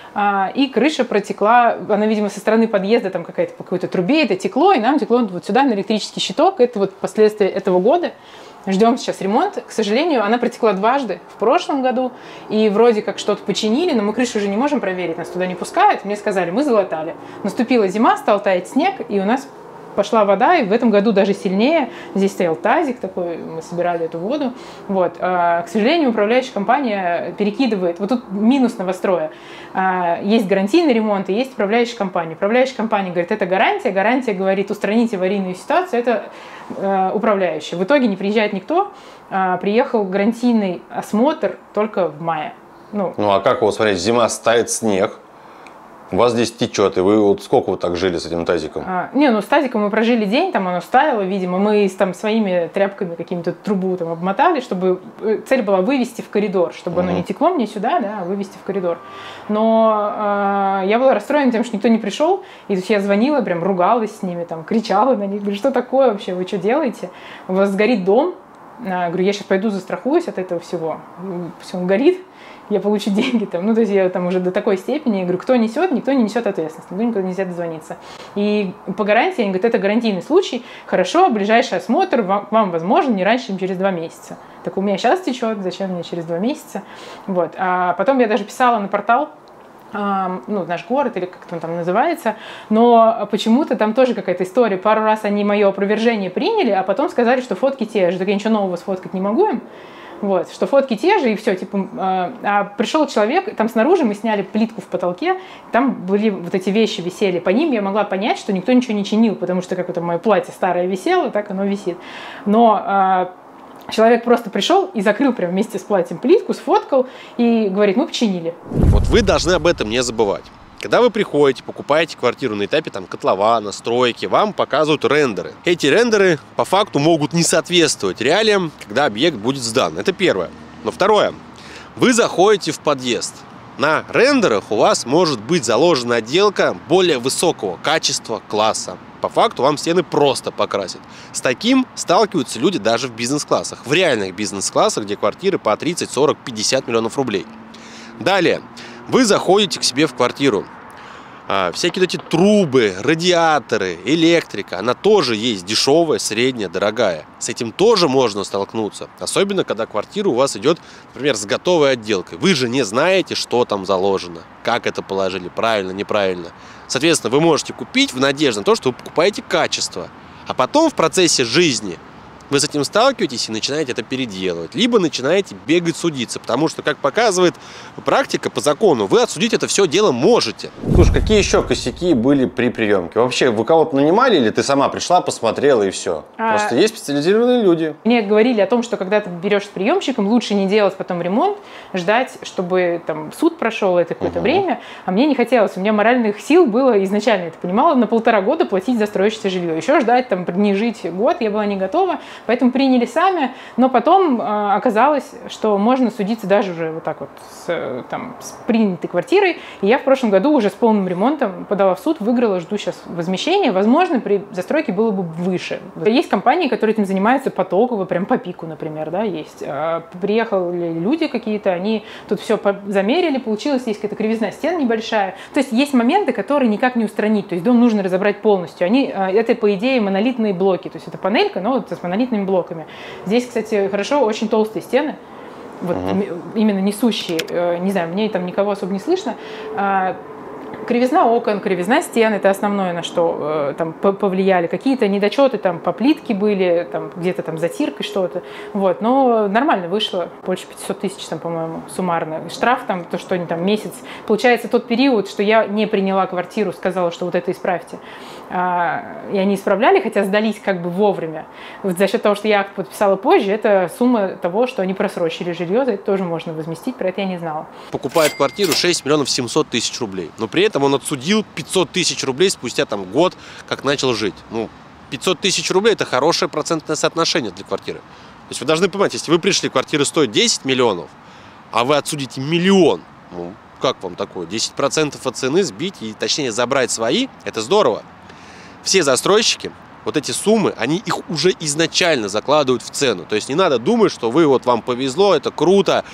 И крыша протекла, она, видимо, со стороны подъезда, там какая-то по какой-то трубе, это текло, и нам текло вот сюда на электрический щиток. Это вот последствия этого года. Ждем сейчас ремонт. К сожалению, она протекла дважды в прошлом году, и вроде как что-то починили, но мы крышу уже не можем проверить, нас туда не пускают. Мне сказали, мы залатали. Наступила зима, стал таять снег, и у нас пошла вода, и в этом году даже сильнее. Здесь стоял тазик такой, мы собирали эту воду. Вот. А, к сожалению, управляющая компания перекидывает. Вот тут минус новостроя. А, есть гарантийный ремонт и есть управляющая компания. Управляющая компания говорит, это гарантия. Гарантия говорит, устраните аварийную ситуацию. Это а, управляющая. В итоге не приезжает никто. А, приехал гарантийный осмотр только в мае. Ну, ну а как вот, смотрите, зима, стоит снег. У вас здесь течет, и вы вот сколько вы так жили с этим тазиком? А, не, ну с тазиком мы прожили день, там оно стаяло, видимо, мы там своими тряпками какими-то трубу там обмотали, чтобы цель была вывести в коридор, чтобы угу. оно не текло мне сюда, да, а вывести в коридор. Но э, я была расстроена тем, что никто не пришел, и то есть я звонила, прям ругалась с ними, там, кричала на них, говорю, что такое вообще, вы что делаете? У вас сгорит дом, А, говорю, я сейчас пойду застрахуюсь от этого всего. Все, он горит, я получу деньги там. Ну, то есть я там уже до такой степени, я говорю, кто несет, никто не несет ответственность, никто никуда нельзя дозвониться. И по гарантии, они говорят, это гарантийный случай, хорошо, ближайший осмотр вам, вам возможен не раньше, чем через два месяца. Так у меня сейчас течет, зачем мне через два месяца? Вот. А потом я даже писала на портал, ну, наш город, или как он там называется, но почему-то там тоже какая-то история. Пару раз они мое опровержение приняли, а потом сказали, что фотки те же. Так я ничего нового сфоткать не могу им. Вот, что фотки те же, и все, типа, а пришел человек, там снаружи мы сняли плитку в потолке, там были вот эти вещи висели, по ним я могла понять, что никто ничего не чинил, потому что как это мое платье старое висело, так оно висит. Но человек просто пришел и закрыл прям вместе с платьем плитку, сфоткал и говорит, мы починили. Вот вы должны об этом не забывать. Когда вы приходите, покупаете квартиру на этапе там котлована, стройки, вам показывают рендеры. Эти рендеры по факту могут не соответствовать реалиям, когда объект будет сдан. Это первое. Но второе. Вы заходите в подъезд. На рендерах у вас может быть заложена отделка более высокого качества, класса. По факту вам стены просто покрасят. С таким сталкиваются люди даже в бизнес-классах. В реальных бизнес-классах, где квартиры по тридцать, сорок, пятьдесят миллионов рублей. Далее. Вы заходите к себе в квартиру. А, всякие эти трубы, радиаторы, электрика, она тоже есть дешевая, средняя, дорогая. С этим тоже можно столкнуться. Особенно, когда квартира у вас идет, например, с готовой отделкой. Вы же не знаете, что там заложено, как это положили, правильно, неправильно. Соответственно, вы можете купить в надежде на то, что вы покупаете качество. А потом в процессе жизни вы с этим сталкиваетесь и начинаете это переделывать. Либо начинаете бегать судиться. Потому что, как показывает практика по закону, вы отсудить это все дело можете. Слушай, какие еще косяки были при приемке? Вообще, вы кого-то нанимали или ты сама пришла, посмотрела и все? А... Просто есть специализированные люди. Мне говорили о том, что когда ты берешь с приемщиком, лучше не делать потом ремонт, ждать, чтобы там суд прошел это какое-то угу. время. А мне не хотелось. У меня моральных сил было изначально, я это понимала, на полтора года платить за строящееся жилье. Еще ждать, там, не жить год, я была не готова. Поэтому приняли сами, но потом э, оказалось, что можно судиться даже уже вот так вот с, там, с принятой квартирой. И я в прошлом году уже с полным ремонтом подала в суд, выиграла, жду сейчас возмещения. Возможно, при застройке было бы выше. Есть компании, которые этим занимаются потоково, прям по пику, например, да, есть. А приехали люди какие-то, они тут все замерили, получилось, есть какая-то кривизна стен небольшая. То есть есть моменты, которые никак не устранить. То есть дом нужно разобрать полностью. Они, это, по идее, монолитные блоки. То есть это панелька, но вот с монолитными блоками. Здесь, кстати, хорошо, очень толстые стены, вот uh-huh. именно несущие, не знаю, мне там никого особо не слышно. Кривизна окон, кривизна стен – это основное, на что э, там повлияли. Какие-то недочеты там по плитке были, там где-то там затиркой что-то. Вот. Но нормально вышло, больше пятисот тысяч, там, по-моему, суммарно. Штраф там, то, что они там месяц. Получается, тот период, что я не приняла квартиру, сказала, что вот это исправьте. А, и они исправляли, хотя сдались как бы вовремя. Вот за счет того, что я акт подписала позже, это сумма того, что они просрочили жилье, за это тоже можно возместить, про это я не знала. Покупает квартиру шесть миллионов семьсот тысяч рублей, но при этом он отсудил пятьсот тысяч рублей спустя там год, как начал жить. Ну, пятьсот тысяч рублей – это хорошее процентное соотношение для квартиры. То есть вы должны понимать, если вы пришли, квартира стоит десять миллионов, а вы отсудите миллион, ну, как вам такое? десять процентов от цены сбить и, точнее, забрать свои – это здорово. Все застройщики, вот эти суммы, они их уже изначально закладывают в цену. То есть не надо думать, что вы, вот вам повезло, это круто.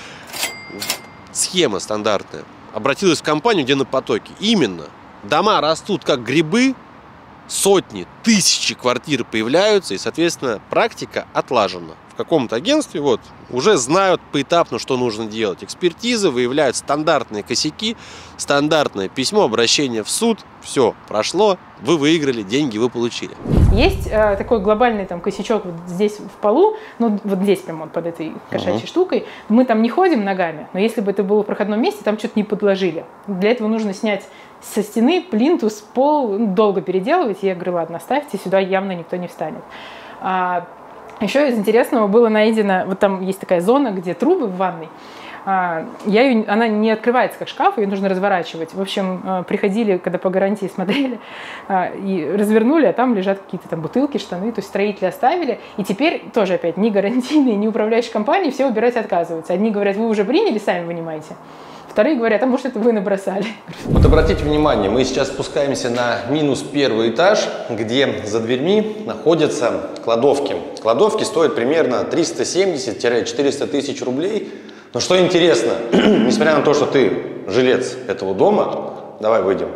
Схема стандартная. Обратилась в компанию, где на потоке. Именно. Дома растут как грибы, сотни, тысячи квартир появляются, и, соответственно, практика отлажена. В каком-то агентстве вот, уже знают поэтапно, что нужно делать. Экспертизы выявляют стандартные косяки, стандартное письмо, обращение в суд. Все, прошло, вы выиграли, деньги вы получили. Есть э, такой глобальный там косячок вот здесь в полу, ну вот здесь прямо вот под этой кошачьей uh-huh. штукой. Мы там не ходим ногами, но если бы это было в проходном месте, там что-то не подложили. Для этого нужно снять со стены плинтус, пол, ну, долго переделывать. Я говорю, ладно, оставьте, сюда явно никто не встанет. А, еще из интересного было найдено, вот там есть такая зона, где трубы в ванной. Я ее, она не открывается как шкаф, ее нужно разворачивать. В общем, приходили, когда по гарантии смотрели, и развернули, а там лежат какие-то там бутылки, штаны, то есть строители оставили. И теперь тоже опять ни гарантийные, ни управляющие компании все убирать отказываются. Одни говорят, вы уже приняли, сами вынимайте. Вторые говорят, а может, это вы набросали. Вот обратите внимание, мы сейчас спускаемся на минус первый этаж, где за дверьми находятся кладовки. Кладовки стоят примерно триста семьдесят — четыреста тысяч рублей. Но что интересно, несмотря на то, что ты жилец этого дома, давай выйдем,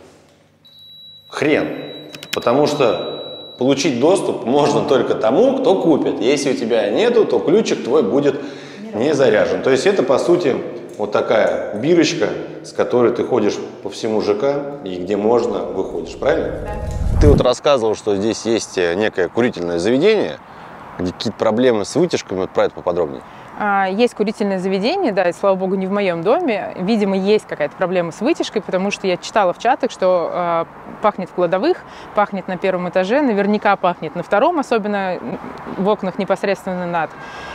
хрен. Потому что получить доступ можно только тому, кто купит. Если у тебя нету, то ключик твой будет не заряжен. То есть это, по сути, вот такая бирочка, с которой ты ходишь по всему ЖК, и где можно, выходишь, правильно? Да. Ты вот рассказывал, что здесь есть некое курительное заведение, где какие-то проблемы с вытяжками, вот про это поподробнее. Есть курительное заведение, да, и, слава богу, не в моем доме. Видимо, есть какая-то проблема с вытяжкой, потому что я читала в чатах, что э, пахнет в кладовых, пахнет на первом этаже, наверняка пахнет на втором, особенно в окнах непосредственно над.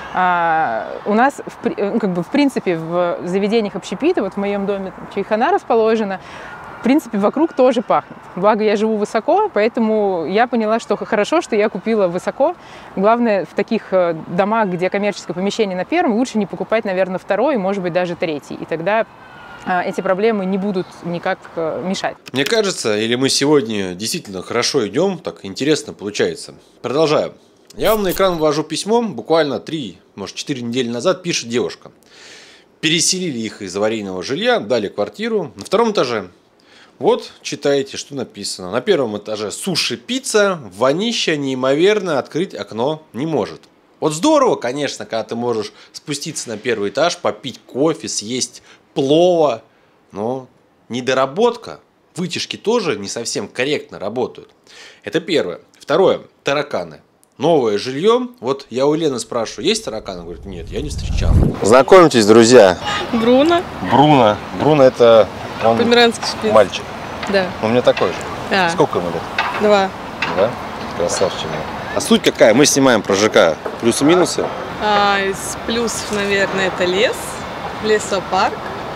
А, у нас, в, как бы, в принципе, в заведениях общепита, вот в моем доме там, чайхана расположена, в принципе, вокруг тоже пахнет. Благо, я живу высоко, поэтому я поняла, что хорошо, что я купила высоко. Главное, в таких домах, где коммерческое помещение на первом, лучше не покупать, наверное, второй, может быть, даже третий. И тогда эти проблемы не будут никак мешать. Мне кажется, или мы сегодня действительно хорошо идем, так интересно получается. Продолжаю. Я вам на экран ввожу письмо, буквально три, может, четыре недели назад пишет девушка. Переселили их из аварийного жилья, дали квартиру на втором этаже. Вот, читайте, что написано. На первом этаже суши-пицца, вонища неимоверно, открыть окно не может. Вот здорово, конечно, когда ты можешь спуститься на первый этаж, попить кофе, съесть плова, но недоработка. Вытяжки тоже не совсем корректно работают. Это первое. Второе. Тараканы. Новое жилье. Вот я у Лены спрашиваю, есть тараканы? Говорит, нет, я не встречал. Знакомьтесь, друзья. Бруно. Бруно. Бруно это он Померанский шпиц. мальчик. Да. У меня такой же. Да. Сколько ему лет? Два. Да? Красавчик. А суть какая? Мы снимаем про ЖК. Плюсы-минусы. А, из плюсов, наверное, это лес, лесопарк.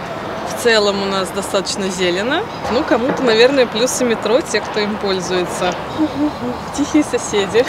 В целом у нас достаточно зелено. Ну, кому-то, наверное, плюсы метро, те, кто им пользуется. Тихие соседи.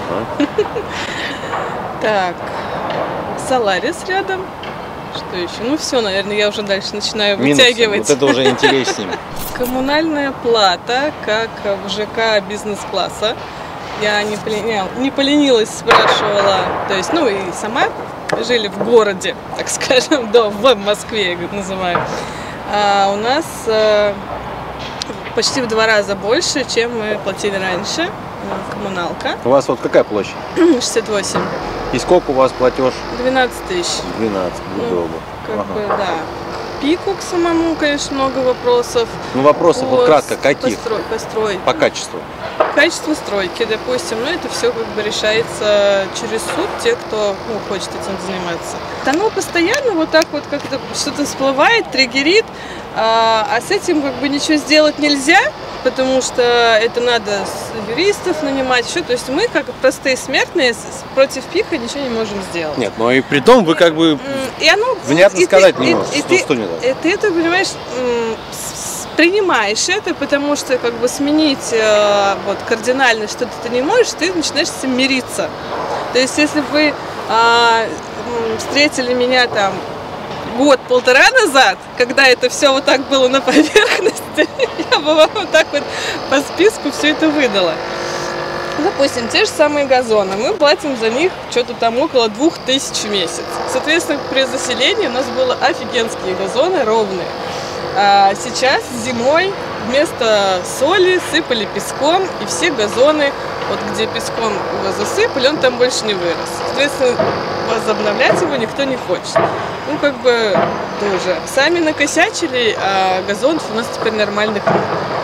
Так, Соларис рядом. Что еще? Ну все, наверное, я уже дальше начинаю вытягивать. Вот это уже интереснее. Коммунальная плата, как в ЖК бизнес-класса. Я не, поленя... не поленилась, спрашивала. То есть, ну и сама жили в городе, так скажем, да, в Москве, я называю. А у нас э, почти в два раза больше, чем мы платили раньше. Коммуналка. У вас вот какая площадь? шестьдесят восемь. И сколько у вас платеж? двенадцать тысяч. двенадцать, удобно. Как Ага. бы, да. Пику к самому, конечно, много вопросов. Ну вопросы вот По кратко, с- каких? Построй, построй. По качеству. Качество стройки, допустим, ну это все как бы решается через суд, те, кто ну, хочет этим заниматься. Оно постоянно вот так вот как-то что-то всплывает, триггерит, а, а с этим как бы ничего сделать нельзя, потому что это надо с юристов нанимать, еще. То есть мы, как простые смертные, с- против пика ничего не можем сделать. Нет, но и при том вы как бы М, И оно, внятно и сказать ты- не и- можете, и что ты- что не так. и ты это, понимаешь, м, с- с- принимаешь это, потому что как бы сменить э, вот, кардинально что-то ты не можешь, ты начинаешь с этим мириться. То есть если бы вы а, м, встретили меня там год-полтора назад, когда это все вот так было на поверхности, я бы вам вот так вот по списку все это выдала. Допустим, те же самые газоны. Мы платим за них что-то там около двух тысяч в месяц. Соответственно, при заселении у нас было офигенские газоны ровные. А сейчас зимой вместо соли сыпали песком, и все газоны, вот где песком его засыпали, он там больше не вырос. Соответственно, возобновлять его никто не хочет. Ну, как бы тоже. Сами накосячили, а газонов у нас теперь нормальных нет.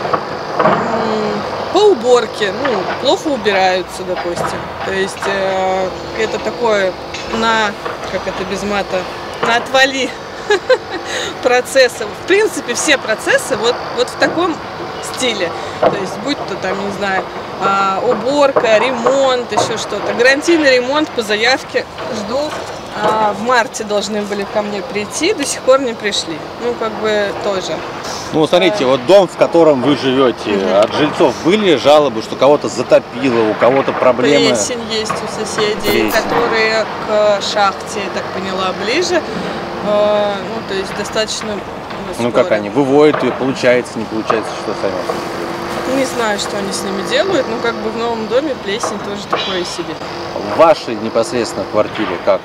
М, По уборке, ну, плохо убираются, допустим. То есть э, это такое на, как это без мата, на отвали процессы. В принципе, все процессы вот, вот в таком стиле. То есть, будь то там, не знаю, а, уборка, ремонт, еще что-то. Гарантийный ремонт по заявке жду. А, в марте должны были ко мне прийти, до сих пор не пришли. Ну, как бы тоже. Ну, смотрите, вот дом, в котором вы живете, Мгм. от жильцов были жалобы, что кого-то затопило, у кого-то проблемы? Плесень есть у соседей, Плесень. которые к шахте, я так поняла, ближе. Э, Ну, то есть достаточно Ну как они, выводят ее, получается, не получается, что сами? Не знаю, что они с ними делают, но как бы в новом доме плесень тоже такое себе. В вашей непосредственно квартире как?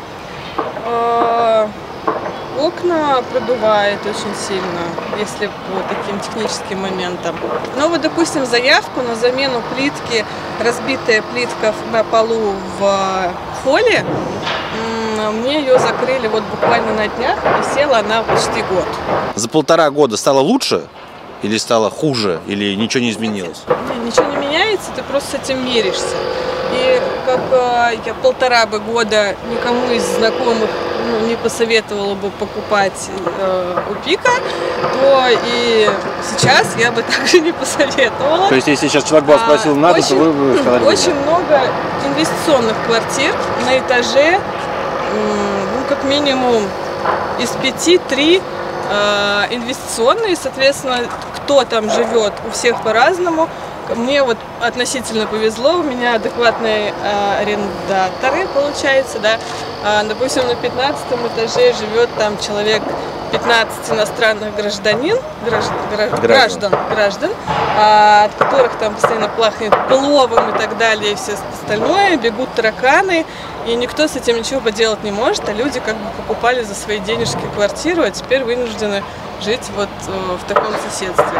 А, окна продувает очень сильно, если по таким техническим моментам. Но вот, допустим, заявку на замену плитки, разбитая плитка на полу в холле, мне ее закрыли вот буквально на днях, висела она почти год. За полтора года стало лучше? Или стало хуже? Или ничего не изменилось? Ничего не меняется, ты просто с этим миришься. И как э, я полтора бы года никому из знакомых ну, не посоветовала бы покупать э, у Пика, то и сейчас я бы также не посоветовала. То есть, если сейчас человек вас спросил, надо, очень, то вы бы сказали? Очень много инвестиционных квартир на этаже, ну, как минимум из пяти три э, инвестиционные, соответственно, кто там живет, у всех по-разному. Мне вот относительно повезло, у меня адекватные э, арендаторы, получается, да. А, допустим, на пятнадцатом этаже живет там человек пятнадцать иностранных гражданин, гражд, граждан, граждан, граждан а, от которых там постоянно пахнет пловом и так далее, и все остальное, бегут тараканы, и никто с этим ничего поделать не может, а люди как бы покупали за свои денежки квартиру, а теперь вынуждены жить вот э, в таком соседстве.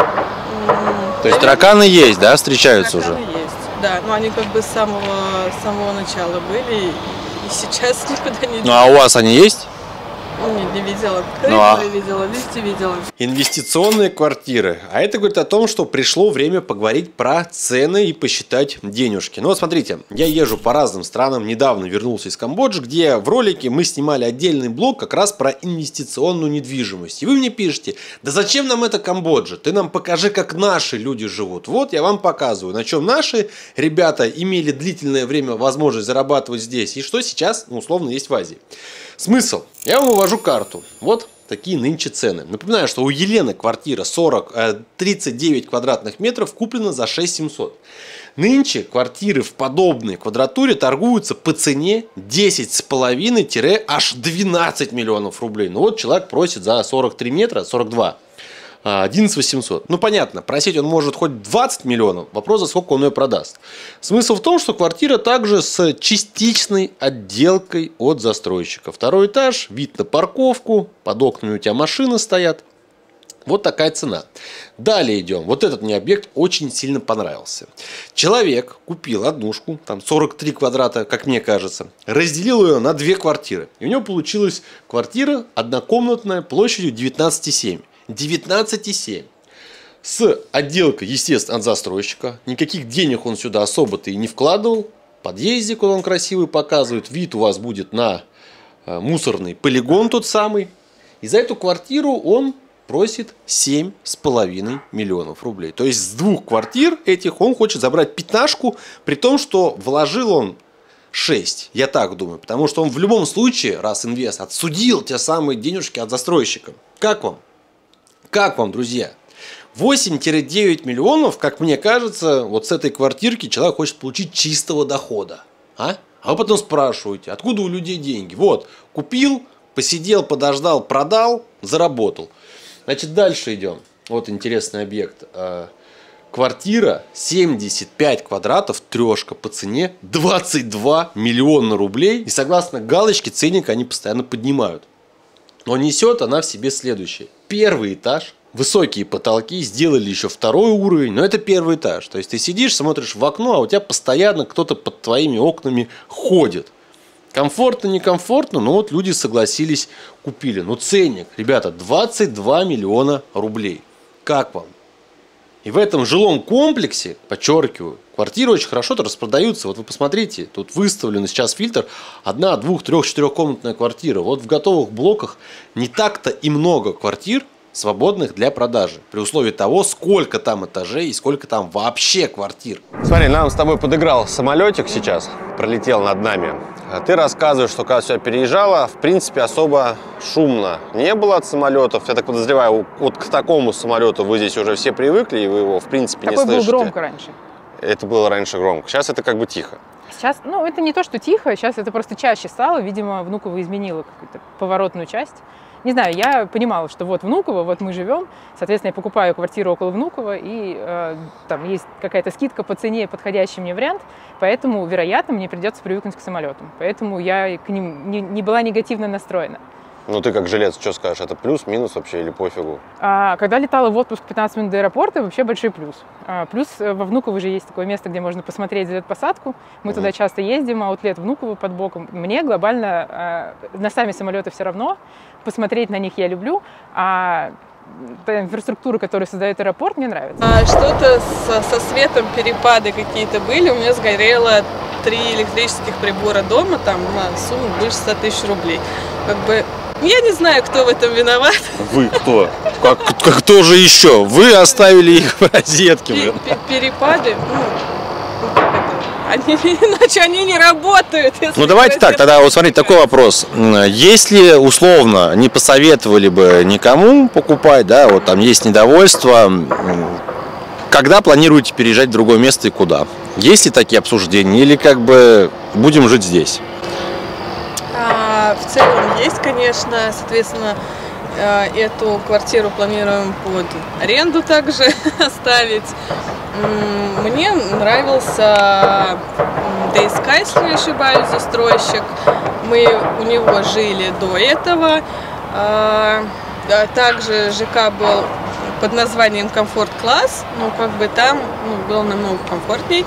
То есть тараканы есть, да, встречаются тараканы уже? Есть, да, но они как бы с самого, с самого начала были, и сейчас никуда не... Ну а у вас они есть? Нет, не видела. Ну, а... видела, лифте видела. Инвестиционные квартиры. А это говорит о том, что пришло время поговорить про цены и посчитать денежки. Ну вот смотрите, я езжу по разным странам, недавно вернулся из Камбоджи, где в ролике мы снимали отдельный блог как раз про инвестиционную недвижимость. И вы мне пишете, да зачем нам это Камбоджа? Ты нам покажи, как наши люди живут. Вот я вам показываю, на чем наши ребята имели длительное время возможность зарабатывать здесь и что сейчас, ну, условно, есть в Азии. Смысл? Я вам вывожу карту. Вот такие нынче цены. Напоминаю, что у Елены квартира сорок, тридцать девять квадратных метров куплена за шесть тысяч семьсот. Нынче квартиры в подобной квадратуре торгуются по цене десять с половиной - аж двенадцать миллионов рублей. Ну вот человек просит за сорок три метра, сорок два. одиннадцать тысяч восемьсот. Ну понятно, просить он может хоть двадцать миллионов, вопрос, за сколько он ее продаст. Смысл в том, что квартира также с частичной отделкой от застройщика. Второй этаж, вид на парковку, под окнами у тебя машины стоят. Вот такая цена. Далее идем. Вот этот мне объект очень сильно понравился. Человек купил однушку, там сорок три квадрата, как мне кажется, разделил ее на две квартиры. И у него получилась квартира однокомнатная площадью девятнадцать и семь. девятнадцать и семь. С отделкой, естественно, от застройщика. Никаких денег он сюда особо-то и не вкладывал. Подъездик он красивый показывает. Вид у вас будет на мусорный полигон тот самый. И за эту квартиру он просит семь с половиной миллионов рублей. То есть с двух квартир этих он хочет забрать пятнашку, при том, что вложил он шесть, я так думаю. Потому что он в любом случае, раз инвест, отсудил те самые денежки от застройщика. Как вам? Как вам, друзья? восемь - девять миллионов, как мне кажется, вот с этой квартирки человек хочет получить чистого дохода. А? А вы потом спрашиваете, откуда у людей деньги? Вот, купил, посидел, подождал, продал, заработал. Значит, дальше идем. Вот интересный объект. Квартира семьдесят пять квадратов, трешка по цене двадцать два миллиона рублей. И согласно галочке ценник они постоянно поднимают. Но несет она в себе следующее. Первый этаж, высокие потолки, сделали еще второй уровень, но это первый этаж. То есть ты сидишь, смотришь в окно, а у тебя постоянно кто-то под твоими окнами ходит. Комфортно, некомфортно, но вот люди согласились, купили. Но ценник, ребята, двадцать два миллиона рублей. Как вам? И в этом жилом комплексе, подчеркиваю, квартиры очень хорошо распродаются. Вот вы посмотрите, тут выставлен сейчас фильтр. Одна, двух, трех, четырехкомнатная квартира. Вот в готовых блоках не так-то и много квартир, свободных для продажи. При условии того, сколько там этажей и сколько там вообще квартир. Смотри, нам с тобой подыграл самолетик сейчас, пролетел над нами. Ты рассказываешь, что когда сюда переезжала, в принципе, особо шумно не было от самолетов. Я так подозреваю, вот к такому самолету вы здесь уже все привыкли, и вы его, в принципе, не слышите. Такое было громко раньше. Это было раньше громко. Сейчас это как бы тихо. Сейчас, ну, это не то, что тихо, сейчас это просто чаще стало. Видимо, Внуково изменила какую-то поворотную часть. не знаю, я понимала, что вот Внуково, вот мы живем, соответственно, я покупаю квартиру около Внуково, и э, там есть какая-то скидка по цене, подходящий мне вариант, поэтому, вероятно, мне придется привыкнуть к самолетам. Поэтому я к ним не, не была негативно настроена. Ну ты как жилец, что скажешь, это плюс, минус вообще или пофигу? А, когда летала в отпуск пятнадцать минут до аэропорта, вообще большой плюс. А, плюс во Внуково уже есть такое место, где можно посмотреть взлет-посадку. Мы угу. туда часто ездим, аутлет Внуково под боком. Мне глобально а, на сами самолеты все равно, посмотреть на них я люблю, а та инфраструктура, которую создает аэропорт, мне нравится. А, что-то со, со светом, перепады какие-то были, у меня сгорело три электрических прибора дома, там на сумму больше ста тысяч рублей. Как бы я не знаю, кто в этом виноват. Вы кто? Как, кто же еще? Вы оставили их в розетке. Перепады, ну, как это? Они, иначе они не работают. Ну давайте так, тогда вот смотрите, такой вопрос. Если условно не посоветовали бы никому покупать, да, вот там есть недовольство, когда планируете переезжать в другое место и куда? Есть ли такие обсуждения или как бы будем жить здесь? А, в целом есть, конечно, соответственно, эту квартиру планируем под аренду также оставить. Мне нравился ди эс кей, если не ошибаюсь, застройщик. Мы у него жили до этого. Также ЖК был под названием «Комфорт-класс». Ну, как бы там ну, было намного комфортней.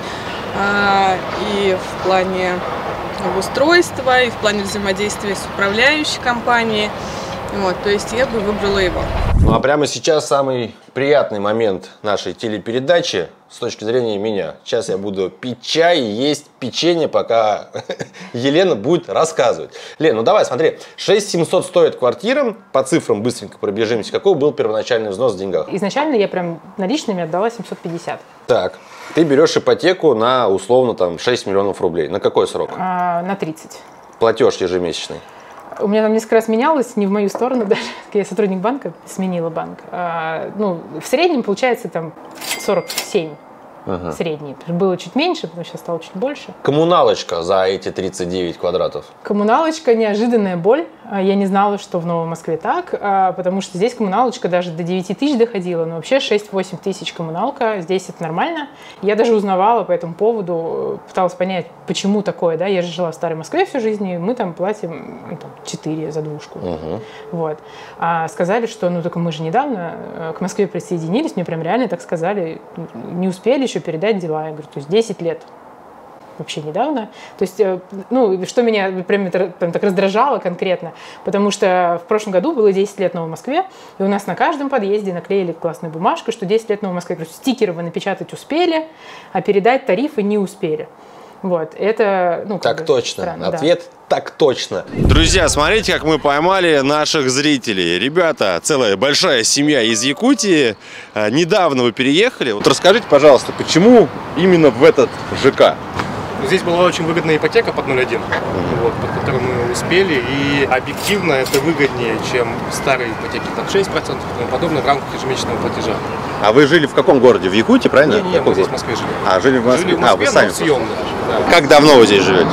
И в плане обустройства, и в плане взаимодействия с управляющей компанией. Вот, то есть я бы выбрала его. Ну а прямо сейчас самый приятный момент нашей телепередачи с точки зрения меня. Сейчас я буду пить чай и есть печенье, пока Елена будет рассказывать. Лен, ну давай, смотри, шесть тысяч семьсот стоит квартира, по цифрам быстренько пробежимся. Какой был первоначальный взнос в деньгах? Изначально я прям наличными отдала семьсот пятьдесят. Так, ты берешь ипотеку на условно там шесть миллионов рублей. На какой срок? А, на тридцать. Платеж ежемесячный? У меня там несколько раз менялось, не в мою сторону даже. Я сотрудник банка, сменила банк. А, ну, в среднем получается там сорок семь. Ага. Средний. Было чуть меньше, потому что сейчас стало чуть больше. Коммуналочка за эти тридцать девять квадратов? Коммуналочка – неожиданная боль. Я не знала, что в Новой Москве так, потому что здесь коммуналочка даже до девяти тысяч доходила, но вообще шесть-восемь тысяч коммуналка, здесь это нормально. Я даже узнавала по этому поводу, пыталась понять, почему такое, да, я же жила в Старой Москве всю жизнь, и мы там платим ну, там, четыре за двушку. Угу. Вот. А сказали, что ну только мы же недавно к Москве присоединились, мне прям реально так сказали, не успели еще передать дела. Я говорю, то есть десять лет. Вообще недавно. То есть, ну, что меня прям, прям так раздражало конкретно, потому что в прошлом году было десять лет в Новой Москве, и у нас на каждом подъезде наклеили классную бумажку, что десять лет в Новой Москве. Говорю, стикеры вы напечатать успели, а передать тарифы не успели. Вот, это, ну, так точно. Странно, Ответ да. так точно. Друзья, смотрите, как мы поймали наших зрителей. Ребята, целая большая семья из Якутии. Недавно вы переехали. Вот расскажите, пожалуйста, почему именно в этот ЖК? Здесь была очень выгодная ипотека под ноль один, mm-hmm. вот, под которую мы успели, и объективно это выгоднее, чем старые ипотеки под шесть процентов и тому подобное в рамках ежемесячного платежа. А вы жили в каком городе? В Якутии, правильно? Не, не, мы здесь в Москве жили. А, жили в Москве? Жили в Москве, а, вы сами съемно. Да. Как давно вы здесь живете?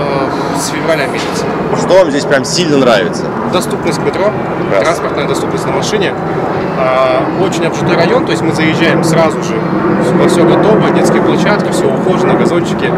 С февраля месяца. Что вам здесь прям сильно нравится? Доступность к метро, Раз. транспортная доступность на машине. Очень обжитой район, то есть мы заезжаем сразу же, все, все готово, детские площадки, все ухожено, газончики.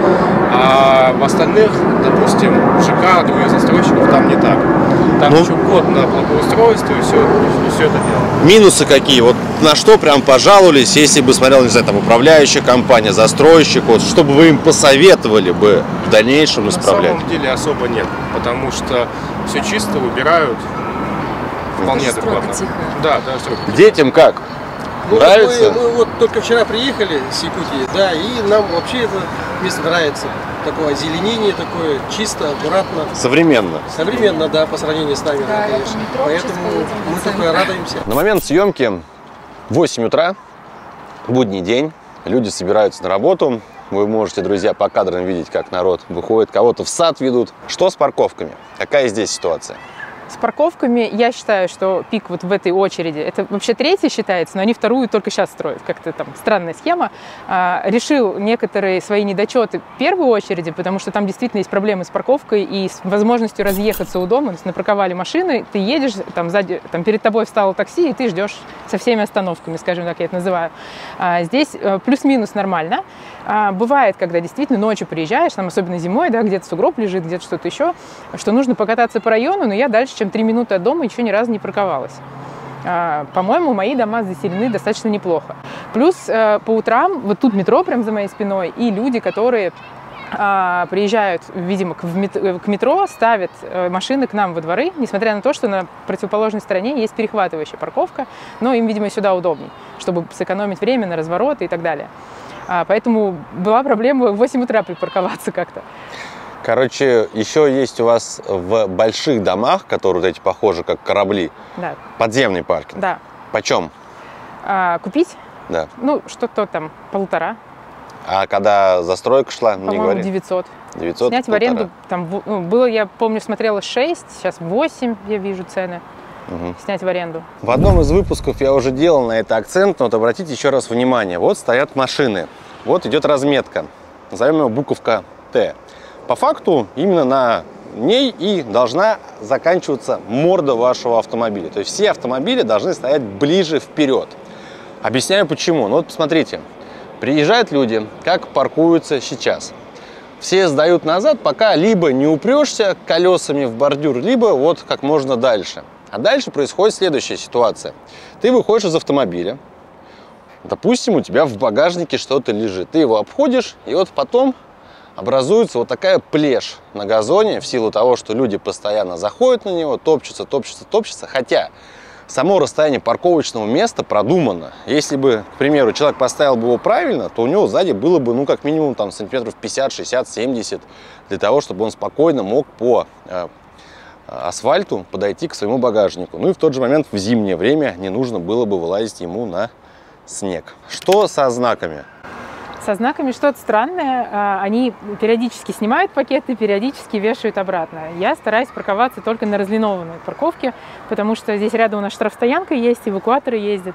А в остальных, допустим, ЖК, других застройщиков там не так. Там ну, еще год на благоустройство и все, и все это дело. Минусы какие? Вот на что прям пожаловались, если бы смотрел, не знаю, там управляющая компания, застройщик, вот, чтобы вы им посоветовали бы в дальнейшем исправлять? На самом деле особо нет, потому что все чисто, убирают. Вполне адекватно. Да, да, стройка. Детям как? Ну, нравится? Мы, мы вот только вчера приехали с Якутии, да, и нам вообще это место нравится. Такое озеленение, такое чисто, аккуратно. Современно. Современно, да, по сравнению с нами, да, конечно. Поэтому мы только радуемся. На момент съемки восемь утра, будний день, люди собираются на работу. Вы можете, друзья, по кадрам видеть, как народ выходит, кого-то в сад ведут. Что с парковками? Какая здесь ситуация? С парковками я считаю, что пик вот в этой очереди, это вообще третья считается, но они вторую только сейчас строят, как-то там странная схема. А, решил некоторые свои недочеты в первой очереди, потому что там действительно есть проблемы с парковкой и с возможностью разъехаться у дома. То есть напарковали машины, ты едешь, там, сзади, там перед тобой встало такси, и ты ждешь со всеми остановками, скажем так, я это называю. А, здесь плюс-минус нормально. А, бывает, когда действительно ночью приезжаешь, там, особенно зимой, да, где-то сугроб лежит, где-то что-то еще, что нужно покататься по району, но я дальше, чем три минуты от дома, еще ни разу не парковалась. А, по-моему, мои дома заселены достаточно неплохо. Плюс а, по утрам, вот тут метро прямо за моей спиной, и люди, которые а, приезжают, видимо, к, метро, к метро, ставят а, машины к нам во дворы, несмотря на то, что на противоположной стороне есть перехватывающая парковка, но им, видимо, сюда удобней, чтобы сэкономить время на развороты и так далее. А, поэтому была проблема в восемь утра припарковаться как-то. Короче, еще есть у вас в больших домах, которые вот эти похожи как корабли, да. подземный паркинг. Да. Почем? А, купить? Да. Ну, что-то там, полтора. А когда застройка шла, не По-моему, говори. девятьсот. девятьсот, снять в аренду, там ну, было, я помню, смотрела шесть, сейчас восемь, я вижу цены. Угу. Снять в аренду. В одном из выпусков я уже делал на это акцент, но вот обратите еще раз внимание. Вот стоят машины, вот идет разметка, назовем ее буковка Т. По факту именно на ней и должна заканчиваться морда вашего автомобиля. То есть все автомобили должны стоять ближе вперед. Объясняю почему. Ну вот посмотрите, приезжают люди, как паркуются сейчас. Все сдают назад, пока либо не упрешься колесами в бордюр, либо вот как можно дальше. А дальше происходит следующая ситуация. Ты выходишь из автомобиля, допустим, у тебя в багажнике что-то лежит. Ты его обходишь, и вот потом образуется вот такая плешь на газоне в силу того, что люди постоянно заходят на него, топчутся, топчутся, топчутся. Хотя само расстояние парковочного места продумано. Если бы, к примеру, человек поставил бы его правильно, то у него сзади было бы, ну, как минимум, там, сантиметров пятьдесят, шестьдесят, семьдесят, для того, чтобы он спокойно мог по э, асфальту подойти к своему багажнику. Ну и в тот же момент в зимнее время не нужно было бы вылазить ему на снег. Что со знаками? Со знаками что-то странное. Они периодически снимают пакеты, периодически вешают обратно. Я стараюсь парковаться только на разлинованной парковке, потому что здесь рядом у нас штрафстоянка есть, эвакуаторы ездят.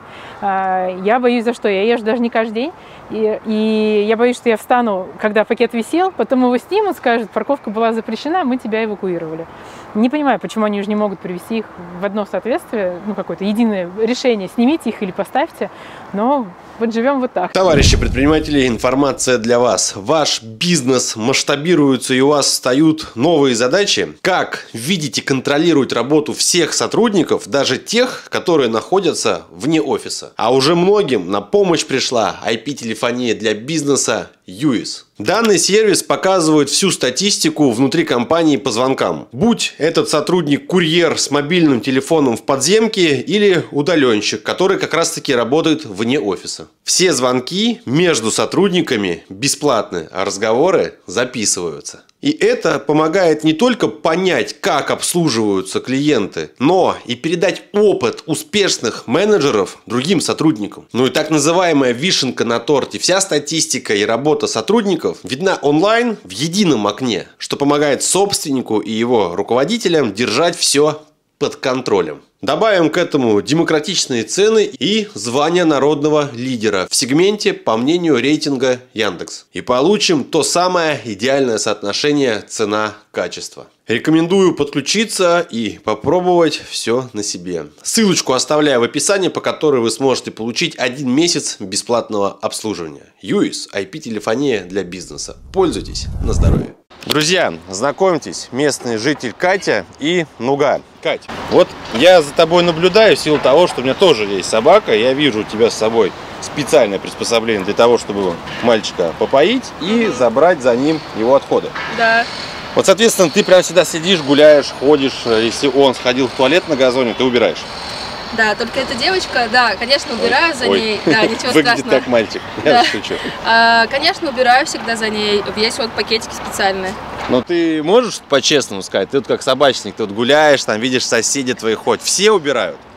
Я боюсь за что? Я езжу даже не каждый день. И, и я боюсь, что я встану, когда пакет висел, потом его снимут, скажут, парковка была запрещена, мы тебя эвакуировали. Не понимаю, почему они уже не могут привести их в одно соответствие, ну, какое-то единое решение, снимите их или поставьте, но вот живем вот так. Товарищи предприниматели, информация для вас. Ваш бизнес масштабируется и у вас встают новые задачи. Как видеть и контролировать работу всех сотрудников, даже тех, которые находятся вне офиса. А уже многим на помощь пришла ай пи-телефония для бизнеса юис. Данный сервис показывает всю статистику внутри компании по звонкам. Будь этот сотрудник курьер с мобильным телефоном в подземке или удаленщик, который как раз таки работает вне офиса. Все звонки между сотрудниками бесплатны, а разговоры записываются. И это помогает не только понять, как обслуживаются клиенты, но и передать опыт успешных менеджеров другим сотрудникам. Ну и так называемая вишенка на торте. Вся статистика и работа сотрудников видна онлайн в едином окне, что помогает собственнику и его руководителям держать все под контролем. Добавим к этому демократичные цены и звание народного лидера в сегменте по мнению рейтинга Яндекс. И получим то самое идеальное соотношение цена-качество. Рекомендую подключиться и попробовать все на себе. Ссылочку оставляю в описании, по которой вы сможете получить один месяц бесплатного обслуживания. юис, ай пи-телефония для бизнеса. Пользуйтесь на здоровье. Друзья, знакомьтесь, местный житель Катя и Нуга. Кать, вот я за тобой наблюдаю в силу того, что у меня тоже есть собака. Я вижу у тебя с собой специальное приспособление для того, чтобы мальчика попоить и забрать за ним его отходы. Да. Вот, соответственно, ты прям всегда сидишь, гуляешь, ходишь. Если он сходил в туалет на газоне, ты убираешь. Да, только эта девочка, да, конечно, убираю ой, за ой. ней. Да, ничего Выглядит страшного. как мальчик. Да. Я шучу. А, конечно, убираю всегда за ней. Есть вот пакетики специальные. Но ты можешь по-честному сказать, ты вот как собачник, ты вот гуляешь, там видишь соседи твои ходят, все убирают?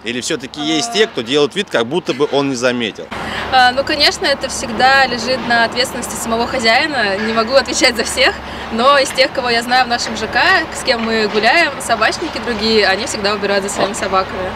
Или все-таки есть те, кто делает вид, как будто бы он не заметил? А, ну, конечно, это всегда лежит на ответственности самого хозяина. Не могу отвечать за всех, но из тех, кого я знаю в нашем ЖК, с кем мы гуляем, собачники другие, они всегда убирают за своими собаками.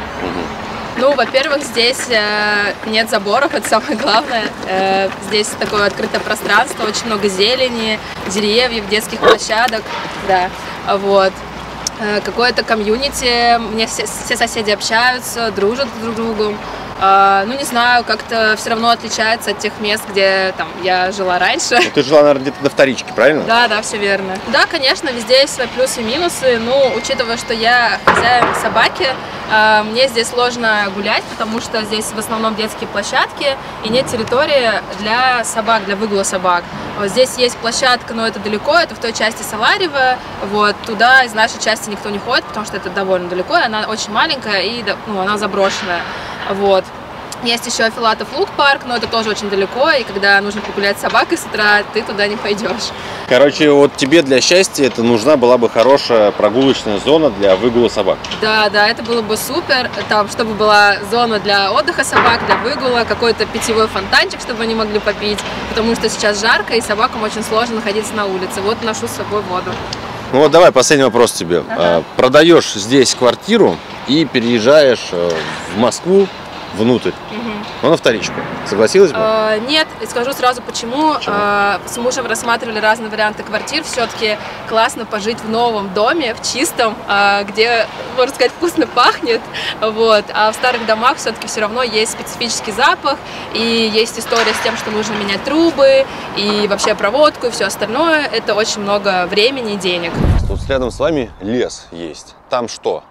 Ну, во-первых, здесь э, нет заборов, это самое главное. Э, здесь такое открытое пространство, очень много зелени, деревьев, детских площадок, да, вот. Э, какое-то комьюнити, мне все, все соседи общаются, дружат друг с другом. Э, ну, не знаю, как-то все равно отличается от тех мест, где там я жила раньше. Ну, ты жила, наверное, где-то на вторичке, правильно? Да, да, все верно. Да, конечно, везде есть свои плюсы и минусы, но учитывая, что я хозяин собаки, мне здесь сложно гулять, потому что здесь в основном детские площадки и нет территории для собак, для выгула собак. Вот здесь есть площадка, но это далеко, это в той части Саларева, вот туда из нашей части никто не ходит, потому что это довольно далеко, и она очень маленькая и ну, она заброшенная. Вот. Есть еще Филатов Луг парк, но это тоже очень далеко, и когда нужно погулять с собакой с утра, ты туда не пойдешь. Короче, вот тебе для счастья это нужна была бы хорошая прогулочная зона для выгула собак. Да, да, это было бы супер, там, чтобы была зона для отдыха собак, для выгула, какой-то питьевой фонтанчик, чтобы они могли попить, потому что сейчас жарко, и собакам очень сложно находиться на улице. Вот ношу с собой воду. Ну вот давай последний вопрос тебе. Ага. Продаешь здесь квартиру и переезжаешь в Москву внутрь, Угу. но на вторичку. Согласилась бы? Э, нет, и скажу сразу почему. Почему? Э, с мужем рассматривали разные варианты квартир. Все-таки классно пожить в новом доме, в чистом, э, где, можно сказать, вкусно пахнет. Вот. А в старых домах все-таки все равно есть специфический запах, и есть история с тем, что нужно менять трубы, и вообще проводку, и все остальное. Это очень много времени и денег. Тут рядом с вами лес есть. Там что?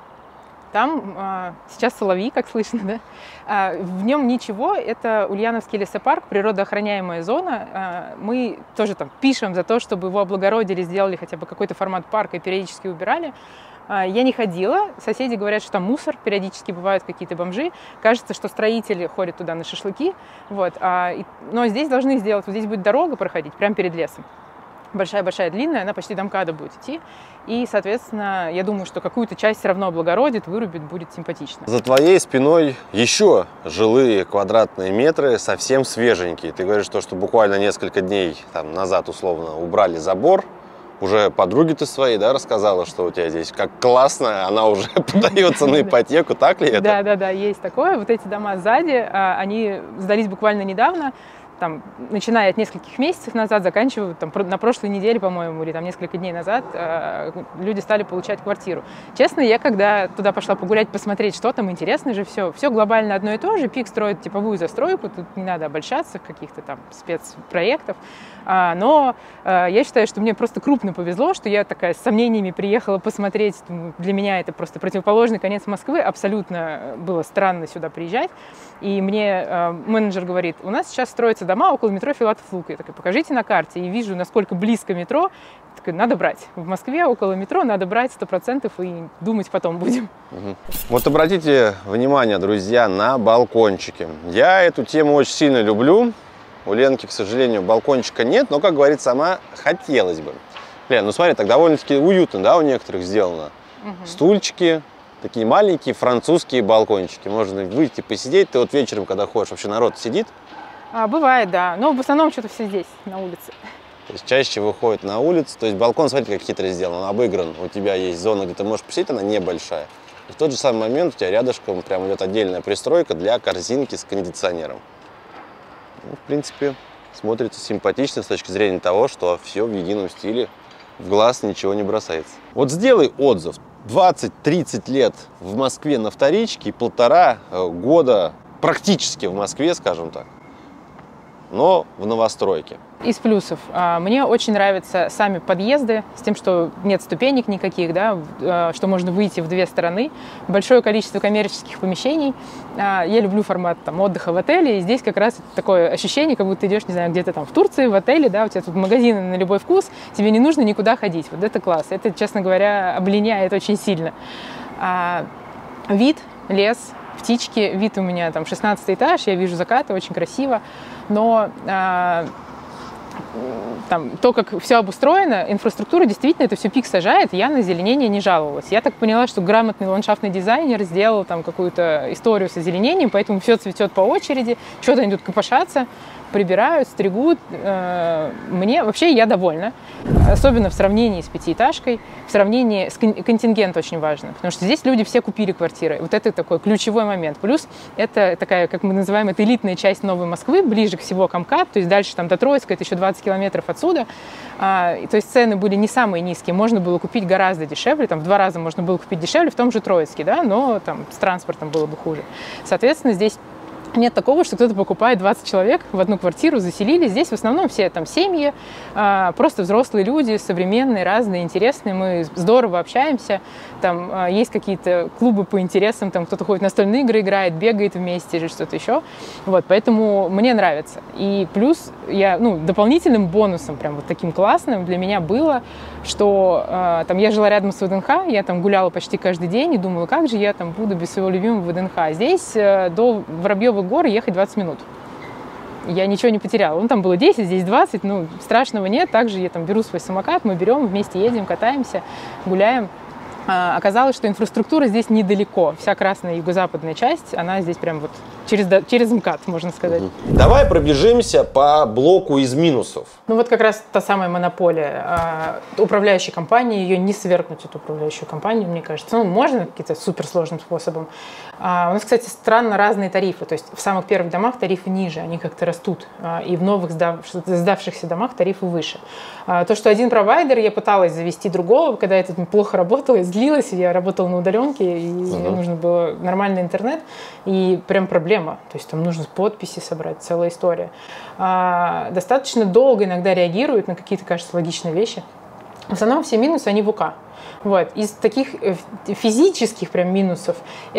Там а, сейчас соловьи, как слышно, да? А, в нем ничего, это Ульяновский лесопарк, природоохраняемая зона. А, мы тоже там пишем за то, чтобы его облагородили, сделали хотя бы какой-то формат парка и периодически убирали. А, я не ходила, соседи говорят, что там мусор, периодически бывают какие-то бомжи. Кажется, что строители ходят туда на шашлыки. Вот. А, и, но здесь должны сделать, вот здесь будет дорога проходить прямо перед лесом. Большая-большая, длинная, она почти до МКАДа будет идти. И, соответственно, я думаю, что какую-то часть все равно облагородит, вырубит, будет симпатично. За твоей спиной еще жилые квадратные метры, совсем свеженькие. Ты говоришь, что буквально несколько дней там, назад, условно, убрали забор. Уже подруге ты своей, да, рассказала, что у тебя здесь как классно, она уже подается на ипотеку, так ли это? Да, да, да, есть такое. Вот эти дома сзади, они сдались буквально недавно. Там, начиная от нескольких месяцев назад, заканчивая там, на прошлой неделе, по-моему, или там несколько дней назад, э, люди стали получать квартиру. Честно, я когда туда пошла погулять, посмотреть, что там, интересно же все. Все глобально одно и то же. ПИК строит типовую застройку, тут не надо обольщаться каких-то там спецпроектов. А, но а, я считаю, что мне просто крупно повезло, что я такая с сомнениями приехала посмотреть. Для меня это просто противоположный конец Москвы. Абсолютно было странно сюда приезжать. И мне а, менеджер говорит, у нас сейчас строятся дома около метро Филатов Луг. Я такая, покажите на карте. И вижу, насколько близко метро. Такая, надо брать. В Москве около метро надо брать сто процентов и думать потом будем. Угу. Вот обратите внимание, друзья, на балкончики. Я эту тему очень сильно люблю. У Ленки, к сожалению, балкончика нет, но, как говорит сама, хотелось бы. Лен, ну смотри, так довольно-таки уютно, да, у некоторых сделано. Угу. Стульчики, такие маленькие французские балкончики. Можно выйти посидеть. Ты вот вечером, когда ходишь, вообще народ сидит? А, бывает, да. Но в основном что-то все здесь, на улице. То есть чаще выходит на улицу. То есть балкон, смотрите, как хитро сделан, он обыгран. У тебя есть зона, где ты можешь посидеть, она небольшая. И в тот же самый момент у тебя рядышком прям идет отдельная пристройка для корзинки с кондиционером. Ну, в принципе, смотрится симпатично с точки зрения того, что все в едином стиле, в глаз ничего не бросается. Вот сделай отзыв. двадцать-тридцать лет в Москве на вторичке и полтора года практически в Москве, скажем так, но в новостройке. Из плюсов. Мне очень нравятся сами подъезды с тем, что нет ступенек никаких, да, что можно выйти в две стороны. Большое количество коммерческих помещений. Я люблю формат там, отдыха в отеле. И здесь как раз такое ощущение, как будто ты идешь, не знаю, где-то там в Турции, в отеле, да, у тебя тут магазины на любой вкус, тебе не нужно никуда ходить. Вот это класс. Это, честно говоря, обленяет очень сильно. А, вид, лес, птички. Вид у меня там шестнадцатый этаж, я вижу закаты, очень красиво. Но а, там, то, как все обустроено, инфраструктура действительно это все пик сажает, я на зеленение не жаловалась. Я так поняла, что грамотный ландшафтный дизайнер сделал там какую-то историю с озеленением, поэтому все цветет по очереди, что-то они тут копошатся, прибирают, стригут. Мне вообще я довольна. Особенно в сравнении с пятиэтажкой, в сравнении с контингент очень важно, потому что здесь люди все купили квартиры. Вот это такой ключевой момент. Плюс это такая, как мы называем, это элитная часть Новой Москвы, ближе к всего к МКАД, то есть дальше там до Троицка, это еще двадцать километров отсюда. А, то есть цены были не самые низкие, можно было купить гораздо дешевле, там в два раза можно было купить дешевле в том же Троицке, да, но там с транспортом было бы хуже. Соответственно, здесь нет такого, что кто-то покупает двадцать человек в одну квартиру, заселили. Здесь в основном все там семьи, просто взрослые люди, современные, разные, интересные. Мы здорово общаемся. Там есть какие-то клубы по интересам, там кто-то ходит в настольные игры, играет, бегает вместе или что-то еще. Вот, поэтому мне нравится. И плюс я, ну, дополнительным бонусом, прям вот таким классным для меня было, что там я жила рядом с ВДНХ, я там гуляла почти каждый день и думала, как же я там буду без своего любимого ВДНХ. Здесь до Воробьевых гор ехать двадцать минут. Я ничего не потеряла. Ну, там было десять, здесь двадцать, ну, страшного нет. Также я там беру свой самокат, мы берем, вместе едем, катаемся, гуляем. А, оказалось, что инфраструктура здесь недалеко. Вся красная юго-западная часть, она здесь прям вот через, через МКАД, можно сказать. Давай пробежимся по блоку из минусов. Ну вот как раз та самая монополия а, управляющей компании, ее не свергнуть, эту управляющую компанию, мне кажется. Ну, можно каким-то суперсложным способом. А, у нас, кстати, странно разные тарифы. То есть в самых первых домах тарифы ниже, они как-то растут. А, и в новых сдав, сдавшихся домах тарифы выше. А, то, что один провайдер, я пыталась завести другого, когда это плохо работало, я злилась, я работала на удаленке, и uh-huh. мне нужно было нормальный интернет, и прям проблема. То есть там нужно подписи собрать, целая история. А, достаточно долго иногда реагируют на какие-то, кажется, логичные вещи. В основном все минусы, они в УК. Вот. Из таких физических прям минусов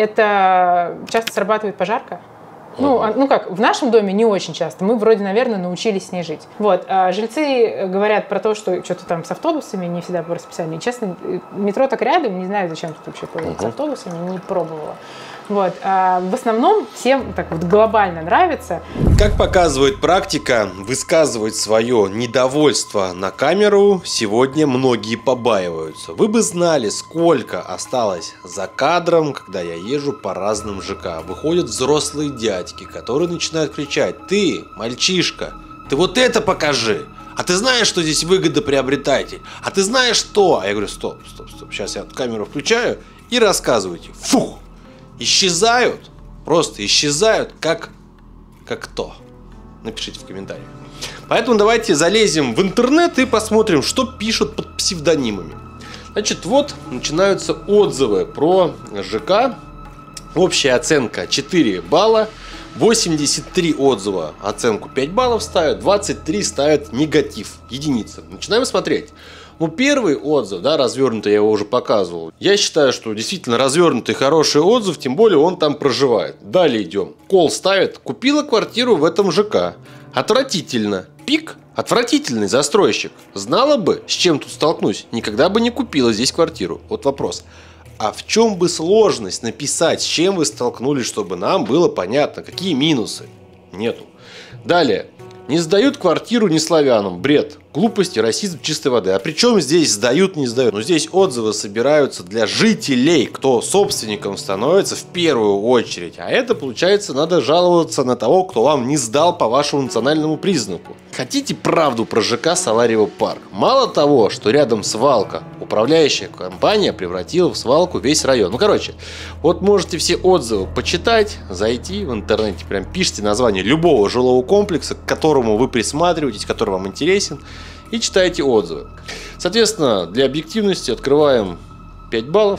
это часто срабатывает пожарка. Ну, ну как, в нашем доме не очень часто. Мы вроде, наверное, научились с ней жить. Вот. А жильцы говорят про то, что что-то там с автобусами не всегда по расписанию. Честно, метро так рядом, не знаю, зачем тут вообще пользоваться uh-huh. автобусами, не пробовала. Вот. А в основном всем так вот глобально нравится. Как показывает практика, высказывать свое недовольство на камеру сегодня многие побаиваются. Вы бы знали, сколько осталось за кадром, когда я езжу по разным ЖК. Выходят взрослые дядьки, которые начинают кричать: «Ты, мальчишка, ты вот это покажи! А ты знаешь, что здесь выгодоприобретатель? А ты знаешь что?» А я говорю: стоп, стоп, стоп, сейчас я камеру включаю и рассказывайте. Фух! Исчезают, просто исчезают, как, как кто? Напишите в комментариях. Поэтому давайте залезем в интернет и посмотрим, что пишут под псевдонимами. Значит, вот начинаются отзывы про ЖК. Общая оценка четыре балла. восемьдесят три отзыва оценку пять баллов ставят, двадцать три ставят негатив, единица. Начинаем смотреть. Ну, первый отзыв, да, развернутый, я его уже показывал. Я считаю, что действительно развернутый хороший отзыв, тем более он там проживает. Далее идем. Кол ставит: купила квартиру в этом ЖК. Отвратительно. Пик. Отвратительный застройщик. Знала бы, с чем тут столкнусь, никогда бы не купила здесь квартиру. Вот вопрос. А в чем бы сложность написать, с чем вы столкнулись, чтобы нам было понятно, какие минусы? Нету. Далее. Не сдают квартиру не славянам. Бред. Глупости, расизм чистой воды. А при чем здесь сдают, не сдают? Ну, здесь отзывы собираются для жителей, кто собственником становится в первую очередь. А это, получается, надо жаловаться на того, кто вам не сдал по вашему национальному признаку. Хотите правду про ЖК Саларьево парк? Мало того, что рядом свалка, управляющая компания превратила в свалку весь район. Ну, короче, вот можете все отзывы почитать, зайти в интернете, прям пишите название любого жилого комплекса, к которому вы присматриваетесь, который вам интересен, и читайте отзывы. Соответственно, для объективности открываем пять баллов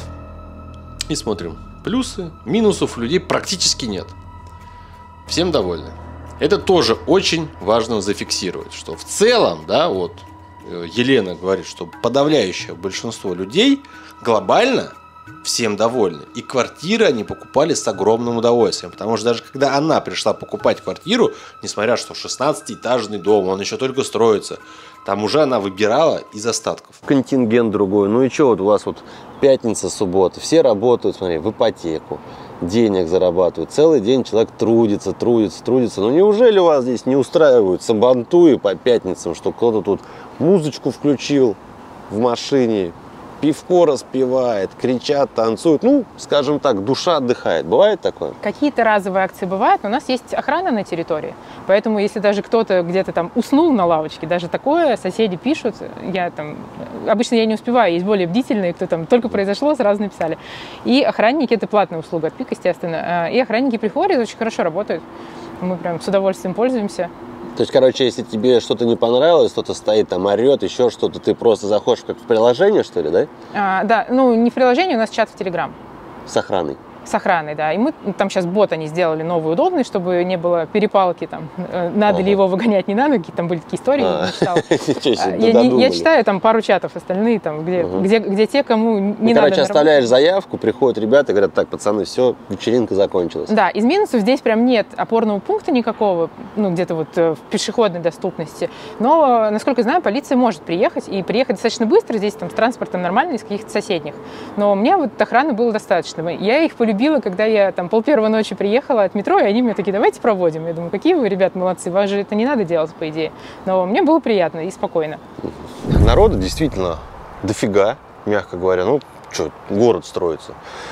и смотрим плюсы. Минусов у людей практически нет. Всем довольны. Это тоже очень важно зафиксировать, что в целом, да, вот Елена говорит, что подавляющее большинство людей глобально всем довольны. И квартиры они покупали с огромным удовольствием. Потому что даже когда она пришла покупать квартиру, несмотря что шестнадцатиэтажный дом, он еще только строится, там уже она выбирала из остатков. Контингент другой. Ну и что вот у вас вот пятница, суббота, все работают, смотри, в ипотеку. денег зарабатывают. Целый день человек трудится, трудится, трудится. Но неужели вас здесь не устраивают сабантуи по пятницам, что кто-то тут музычку включил в машине, пивко распивает, кричат, танцуют. Ну, скажем так, душа отдыхает. Бывает такое? Какие-то разовые акции бывают, но у нас есть охрана на территории. Поэтому, если даже кто-то где-то там уснул на лавочке, даже такое соседи пишут. Я там, обычно я не успеваю, есть более бдительные, кто там только произошло, сразу написали. И охранники, это платная услуга от ПИК, естественно. И охранники приходят, очень хорошо работают. Мы прям с удовольствием пользуемся. То есть, короче, если тебе что-то не понравилось, кто-то стоит там, орет, еще что-то, ты просто заходишь как в приложение, что ли, да? А, да, ну не в приложении, у нас чат в Телеграм. С охраной. С охраной, да. И мы там сейчас бот они сделали новый, удобный, чтобы не было перепалки, там, надо ли его выгонять, не надо, какие-то там были такие истории, я не читала. Я, не, я читаю там пару чатов, остальные там, где, угу. где, где те, кому не ну, надо. Короче, оставляешь заявку, приходят ребята и говорят, так, пацаны, все, вечеринка закончилась. Да, из минусов здесь прям нет опорного пункта никакого, ну, где-то вот в пешеходной доступности. Но, насколько знаю, полиция может приехать, и приехать достаточно быстро, здесь там с транспортом нормально, из каких-то соседних. Но мне вот охраны было достаточно. Я их полюбила. Любила, когда я там пол первой ночи приехала от метро, и они мне такие, давайте проводим. Я думаю, какие вы, ребят, молодцы, вас же это не надо делать, по идее. Но мне было приятно и спокойно. Народу действительно дофига, мягко говоря. Ну, что, город строится.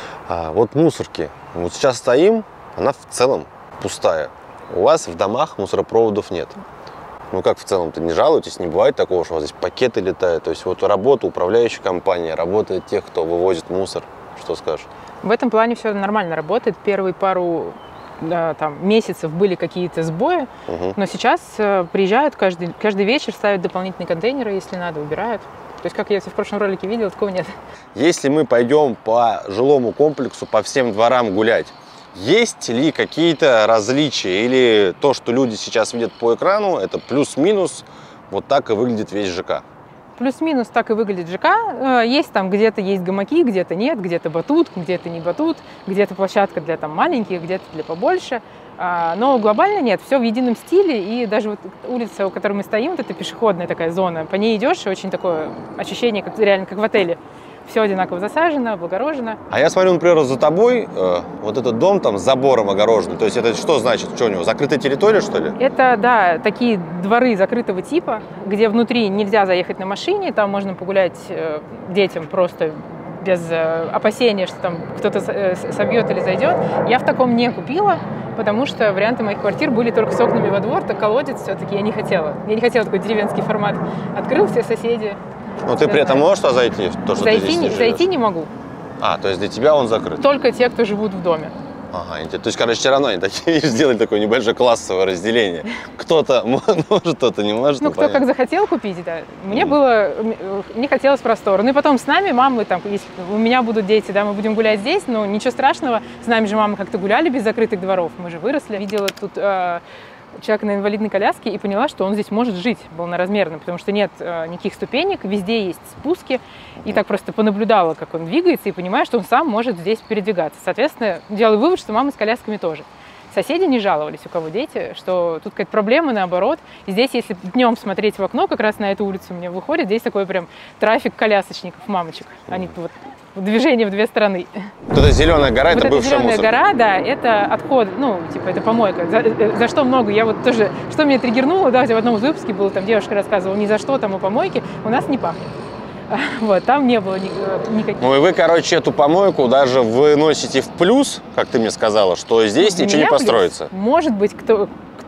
А вот мусорки. Вот сейчас стоим, она в целом пустая. У вас в домах мусоропроводов нет. Ну, как в целом-то, не жалуетесь, не бывает такого, что у вас здесь пакеты летают. То есть вот работа управляющей компании, работа тех, кто вывозит мусор. Что скажешь? В этом плане все нормально работает. Первые пару да, там, месяцев были какие-то сбои, угу. но сейчас э, приезжают каждый, каждый вечер, ставят дополнительные контейнеры, если надо, убирают. То есть, как я в прошлом ролике видела, такого нет. Если мы пойдем по жилому комплексу, по всем дворам гулять, есть ли какие-то различия? Или то, что люди сейчас видят по экрану, это плюс-минус, вот так и выглядит весь ЖК? Плюс-минус так и выглядит ЖК. Есть там где-то есть гамаки, где-то нет, где-то батут, где-то не батут, где-то площадка для там маленьких, где-то для побольше. Но глобально нет, все в едином стиле. И даже вот улица, у которой мы стоим, вот это пешеходная такая зона, по ней идешь, и очень такое ощущение, как реально как в отеле. Все одинаково засажено, облагорожено. А я смотрю, например, за тобой э, вот этот дом там с забором огороженный. То есть это что значит? Что у него? Закрытая территория, что ли? Это, да, такие дворы закрытого типа, где внутри нельзя заехать на машине, там можно погулять э, детям просто без э, опасения, что там кто-то э, собьет или зайдет. Я в таком не купила, потому что варианты моих квартир были только с окнами во двор, так колодец все-таки я не хотела. Я не хотела такой деревенский формат. Открыл, все соседи. Но ты при этом можешь туда зайти? То, что зайти, ты здесь не, не зайти не могу. А, то есть для тебя он закрыт? Только те, кто живут в доме. Ага, то есть, короче, все равно они такие сделали такое небольшое классовое разделение. Кто-то может, кто-то не может. Ну, кто понятно. Как захотел купить, да. Мне mm. было, мне хотелось простора. Ну и потом с нами мамы, там, если у меня будут дети, да, мы будем гулять здесь, но ничего страшного. С нами же мамы как-то гуляли без закрытых дворов. Мы же выросли. Видела тут э, человека на инвалидной коляске и поняла, что он здесь может жить полноразмерно, потому что нет э, никаких ступенек, везде есть спуски. И так просто понаблюдала, как он двигается, и понимаю, что он сам может здесь передвигаться. Соответственно, делаю вывод, что мамы с колясками тоже. Соседи не жаловались, у кого дети, что тут какая-то проблема, наоборот. И здесь, если днем смотреть в окно, как раз на эту улицу мне выходит, здесь такой прям трафик колясочников, мамочек. Они вот движение в две стороны. Вот эта зеленая гора, вот это эта бывшая зеленая мусорка. гора, да, это отход, ну, типа, это помойка. За, за что много, я вот тоже, что меня триггернуло, да, в одном из выпусков было, там девушка рассказывала, ни за что там у помойки, у нас не пахнет. Вот, там не было никаких. Ну и вы, короче, эту помойку даже выносите в плюс, как ты мне сказала, что здесь ничего не построится. Может быть, кто,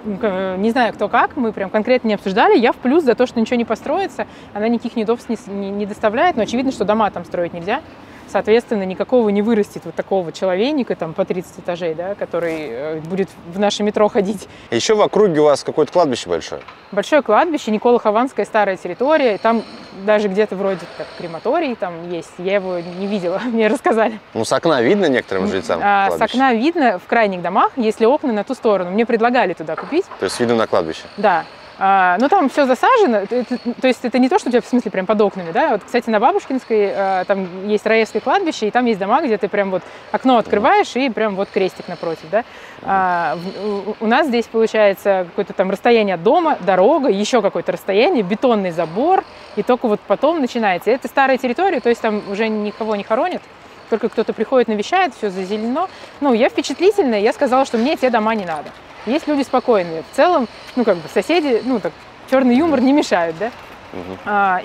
не знаю, кто как, мы прям конкретно не обсуждали. Я в плюс за то, что ничего не построится. Она никаких неудобств не, не, не доставляет, но очевидно, что дома там строить нельзя. Соответственно, никакого не вырастет вот такого человейника там по тридцать этажей, да, который э, будет в наше метро ходить. Еще в округе у вас какое-то кладбище большое? Большое кладбище, Николо-Хованская старая территория. Там даже где-то вроде как крематорий там есть. Я его не видела, мне рассказали. Ну, с окна видно некоторым жильцам а, С окна видно в крайних домах, если окна на ту сторону. Мне предлагали туда купить. То есть видно на кладбище? Да. А, ну, там все засажено, это, то есть это не то, что у тебя в смысле прям под окнами, да, вот, кстати, на Бабушкинской а, там есть Раевское кладбище, и там есть дома, где ты прям вот окно открываешь, и прям вот крестик напротив, да. А, у, у нас здесь получается какое-то там расстояние от дома, дорога, еще какое-то расстояние, бетонный забор, и только вот потом начинается. Это старая территория, то есть там уже никого не хоронят, только кто-то приходит, навещает, все зазелено. Ну, я впечатлительная, я сказала, что мне те дома не надо. Есть люди спокойные. В целом, ну, как бы соседи, ну, так, черный юмор не мешает, да? Uh-huh. а,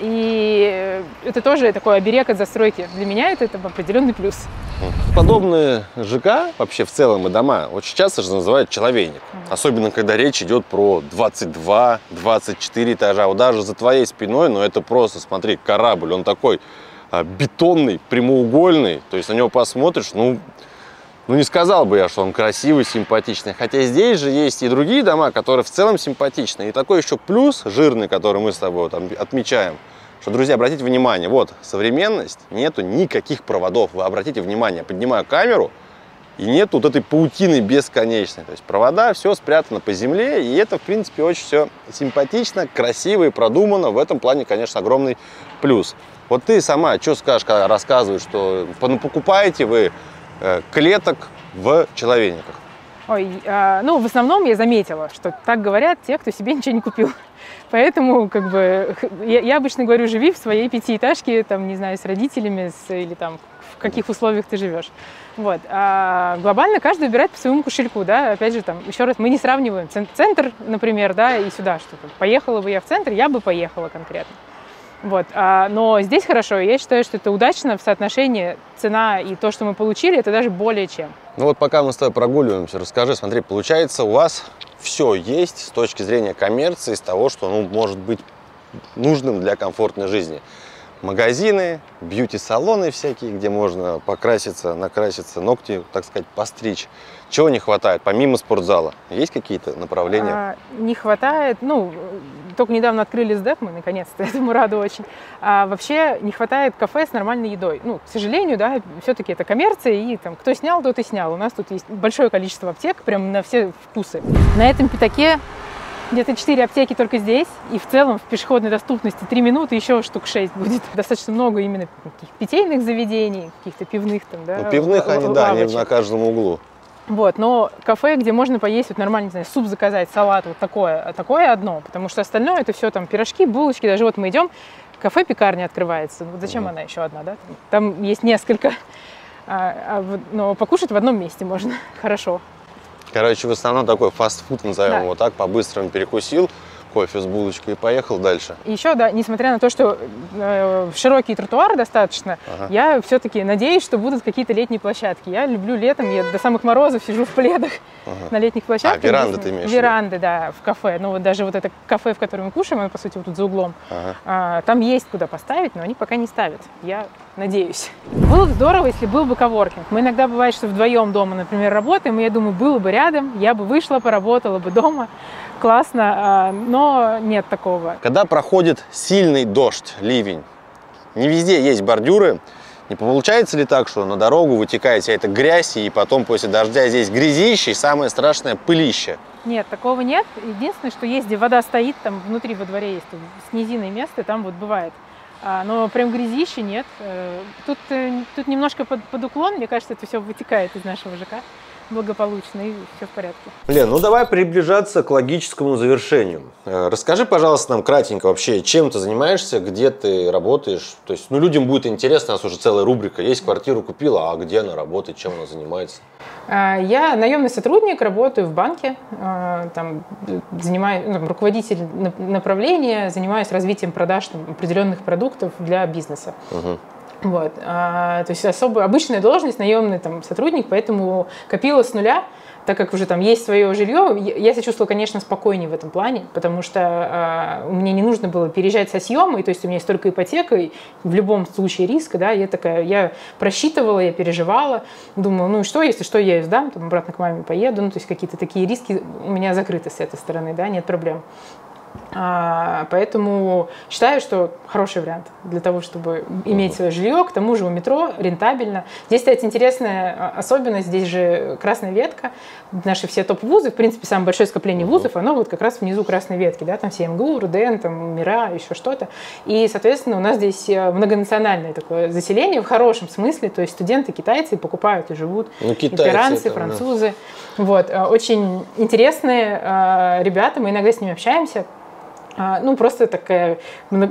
и это тоже такой оберег от застройки. Для меня это, это определенный плюс. Подобные ЖК, вообще в целом и дома, очень часто же называют человейник. Uh-huh. Особенно, когда речь идет про двадцать два — двадцать четыре этажа. Вот даже за твоей спиной, ну, это просто, смотри, корабль. Он такой а, бетонный, прямоугольный. То есть на него посмотришь, ну... Ну, не сказал бы я, что он красивый, симпатичный. Хотя здесь же есть и другие дома, которые в целом симпатичны. И такой еще плюс жирный, который мы с тобой там отмечаем, что, друзья, обратите внимание, вот, современность, нету никаких проводов. Вы обратите внимание, поднимаю камеру, и нету вот этой паутины бесконечной. То есть провода, все спрятано по земле, и это, в принципе, очень все симпатично, красиво и продумано. В этом плане, конечно, огромный плюс. Вот ты сама что скажешь, когда рассказываешь, что ну, покупаете вы клеток в человейниках? Ой, а, ну, в основном я заметила, что так говорят те, кто себе ничего не купил. Поэтому, как бы, я, я обычно говорю, живи в своей пятиэтажке, там, не знаю, с родителями, с, или там, в каких условиях ты живешь. Вот. А глобально каждый выбирает по своему кошельку, да, опять же, там, еще раз, мы не сравниваем центр, например, да, и сюда что-то. Поехала бы я в центр, я бы поехала конкретно. Вот. А, но здесь хорошо, я считаю, что это удачно в соотношении цена и то, что мы получили, это даже более чем. Ну вот пока мы с тобой прогуливаемся, расскажи, смотри, получается у вас все есть с точки зрения коммерции, с того, что ну, может быть нужным для комфортной жизни. Магазины, бьюти-салоны всякие, где можно покраситься, накраситься, ногти, так сказать, постричь. Чего не хватает, помимо спортзала? Есть какие-то направления? А, не хватает, ну, только недавно открыли СДЭП мы, наконец-то, этому рада очень. А вообще не хватает кафе с нормальной едой. Ну, к сожалению, да, все-таки это коммерция, и там, кто снял, тот и снял. У нас тут есть большое количество аптек, прям на все вкусы. На этом пятаке где-то четыре аптеки только здесь, и в целом в пешеходной доступности три минуты, еще штук шесть будет. Достаточно много именно питейных заведений, каких-то пивных там, да. Ну, пивных они, да, они на каждом углу. Вот, но кафе, где можно поесть вот нормально, не знаю, суп заказать, салат, вот такое, такое одно, потому что остальное это все там пирожки, булочки, даже вот мы идем, кафе-пекарня открывается, вот зачем mm-hmm. она еще одна, да? Там, там есть несколько, а, а, но покушать в одном месте можно, хорошо. Короче, в основном такой фастфуд, назовем да. его так, по-быстрому перекусил, кофе с булочкой и поехал дальше. Еще, да, несмотря на то, что э, широкие тротуары достаточно, ага. я все-таки надеюсь, что будут какие-то летние площадки. Я люблю летом, я до самых морозов сижу в пледах ага. на летних площадках. А, веранды ты имеешь? Веранды, да, в кафе. Ну вот даже вот это кафе, в котором мы кушаем, оно, по сути, вот тут за углом. Ага. А, там есть куда поставить, но они пока не ставят. Я надеюсь. Было бы здорово, если был бы коворкинг. Мы иногда бывает, что вдвоем дома, например, работаем, и я думаю, было бы рядом, я бы вышла, поработала бы дома. Классно, но нет такого. Когда проходит сильный дождь, ливень, не везде есть бордюры, не получается ли так, что на дорогу вытекает вся эта грязь, и потом после дождя здесь грязище и самое страшное пылище? Нет, такого нет. Единственное, что есть, где вода стоит, там внутри во дворе есть с низиной место, там вот бывает. Но прям грязище нет. Тут, тут немножко под, под уклон, мне кажется, это все вытекает из нашего ЖК. Благополучно, и все в порядке. Лен, ну давай приближаться к логическому завершению. Расскажи, пожалуйста, нам кратенько вообще, чем ты занимаешься, где ты работаешь. То есть, ну, людям будет интересно, у нас уже целая рубрика. Есть, квартиру купила, а где она работает, чем она занимается? Я наемный сотрудник, работаю в банке, там, занимаюсь, ну, руководитель направления, занимаюсь развитием продаж там, определенных продуктов для бизнеса. Угу. Вот. А, то есть особо обычная должность, наемный там, сотрудник, поэтому копила с нуля, так как уже там есть свое жилье. Я себя чувствовала, конечно, спокойнее в этом плане, потому что а, мне не нужно было переезжать со съемой, то есть у меня есть только ипотека, и в любом случае риска, да, я такая, я просчитывала, я переживала, думала, ну и что, если что, я ее сдам, там, обратно к маме поеду, ну то есть какие-то такие риски у меня закрыты с этой стороны, да, нет проблем. А, поэтому считаю, что хороший вариант для того, чтобы иметь свое жилье. К тому же у метро рентабельно. Здесь, кстати, интересная особенность. Здесь же красная ветка. Наши все топ-вузы, в принципе, самое большое скопление вузов, оно вот как раз внизу красной ветки. Да? Там все МГУ, РУДН, там МИРА, еще что-то. И, соответственно, у нас здесь многонациональное такое заселение в хорошем смысле. То есть студенты китайцы покупают и живут. Ну, китайцы, иранцы, это, французы. Да. Вот. Очень интересные ребята. Мы иногда с ними общаемся. Ну, просто такая, ну,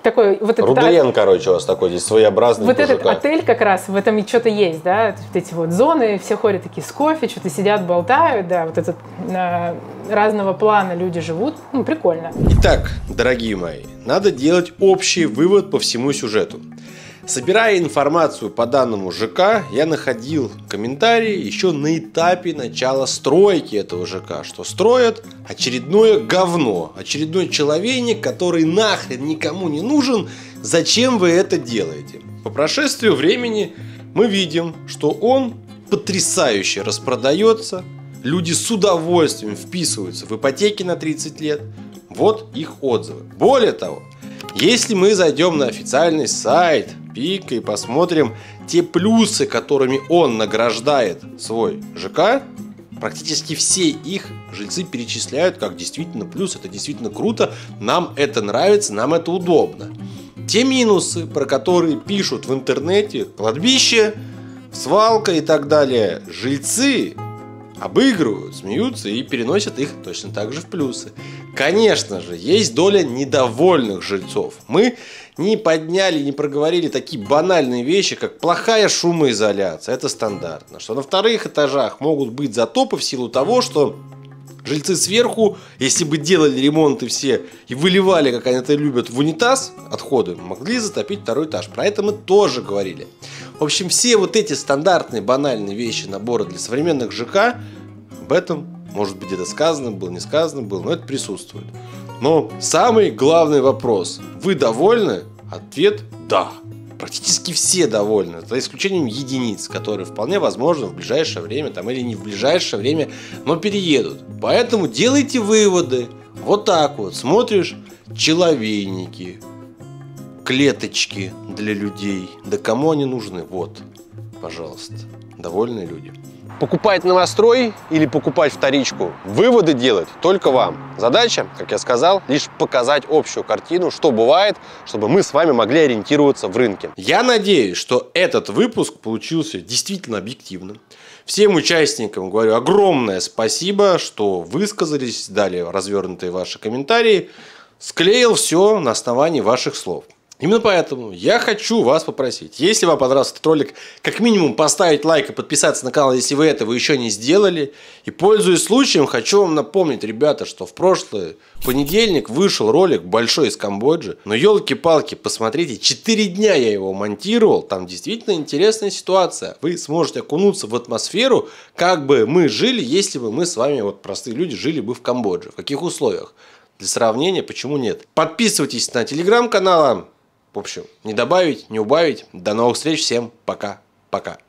такой... Вот Руден, короче, у вас такой здесь своеобразный Вот мужика. этот отель как раз, в этом и что-то есть, да, вот эти вот зоны, все ходят такие с кофе, что-то сидят, болтают, да, вот этот э, разного плана люди живут, ну, прикольно. Итак, дорогие мои, надо делать общий вывод по всему сюжету. Собирая информацию по данному ЖК, я находил комментарии еще на этапе начала стройки этого ЖК, что строят очередное говно, очередной человейник, который нахрен никому не нужен, зачем вы это делаете? По прошествию времени мы видим, что он потрясающе распродается, люди с удовольствием вписываются в ипотеки на тридцать лет, вот их отзывы. Более того, если мы зайдем на официальный сайт Пика и посмотрим те плюсы, которыми он награждает свой ЖК, практически все их жильцы перечисляют как действительно плюс, это действительно круто, нам это нравится, нам это удобно. Те минусы, про которые пишут в интернете, кладбище, свалка и так далее, жильцы обыгрывают, смеются и переносят их точно так же в плюсы. Конечно же, есть доля недовольных жильцов. Мы не подняли, не проговорили такие банальные вещи, как плохая шумоизоляция, это стандартно. Что на вторых этажах могут быть затопы в силу того, что жильцы сверху, если бы делали ремонты все и выливали, как они это любят, в унитаз отходы, могли затопить второй этаж. Про это мы тоже говорили. В общем, все вот эти стандартные банальные вещи, наборы для современных ЖК, об этом, может быть, где-то сказано было, не сказано было, но это присутствует. Но самый главный вопрос: вы довольны? Ответ – да. Практически все довольны, за исключением единиц, которые вполне возможно в ближайшее время, там, или не в ближайшее время, но переедут. Поэтому делайте выводы. Вот так вот. Смотришь, человейники, клеточки для людей. Да кому они нужны? Вот, пожалуйста, довольные люди. Покупать новострой или покупать вторичку, выводы делать только вам. Задача, как я сказал, лишь показать общую картину, что бывает, чтобы мы с вами могли ориентироваться в рынке. Я надеюсь, что этот выпуск получился действительно объективным. Всем участникам говорю огромное спасибо, что высказались, дали развернутые ваши комментарии. Склеил все на основании ваших слов. Именно поэтому я хочу вас попросить, если вам понравился этот ролик, как минимум поставить лайк и подписаться на канал, если вы этого еще не сделали. И, пользуясь случаем, хочу вам напомнить, ребята, что в прошлый понедельник вышел ролик большой из Камбоджи. Но елки-палки, посмотрите, четыре дня я его монтировал, там действительно интересная ситуация. Вы сможете окунуться в атмосферу, как бы мы жили, если бы мы с вами, вот простые люди, жили бы в Камбодже. В каких условиях? Для сравнения, почему нет? Подписывайтесь на телеграм-канал. В общем, не добавить, не убавить. До новых встреч. Всем пока-пока.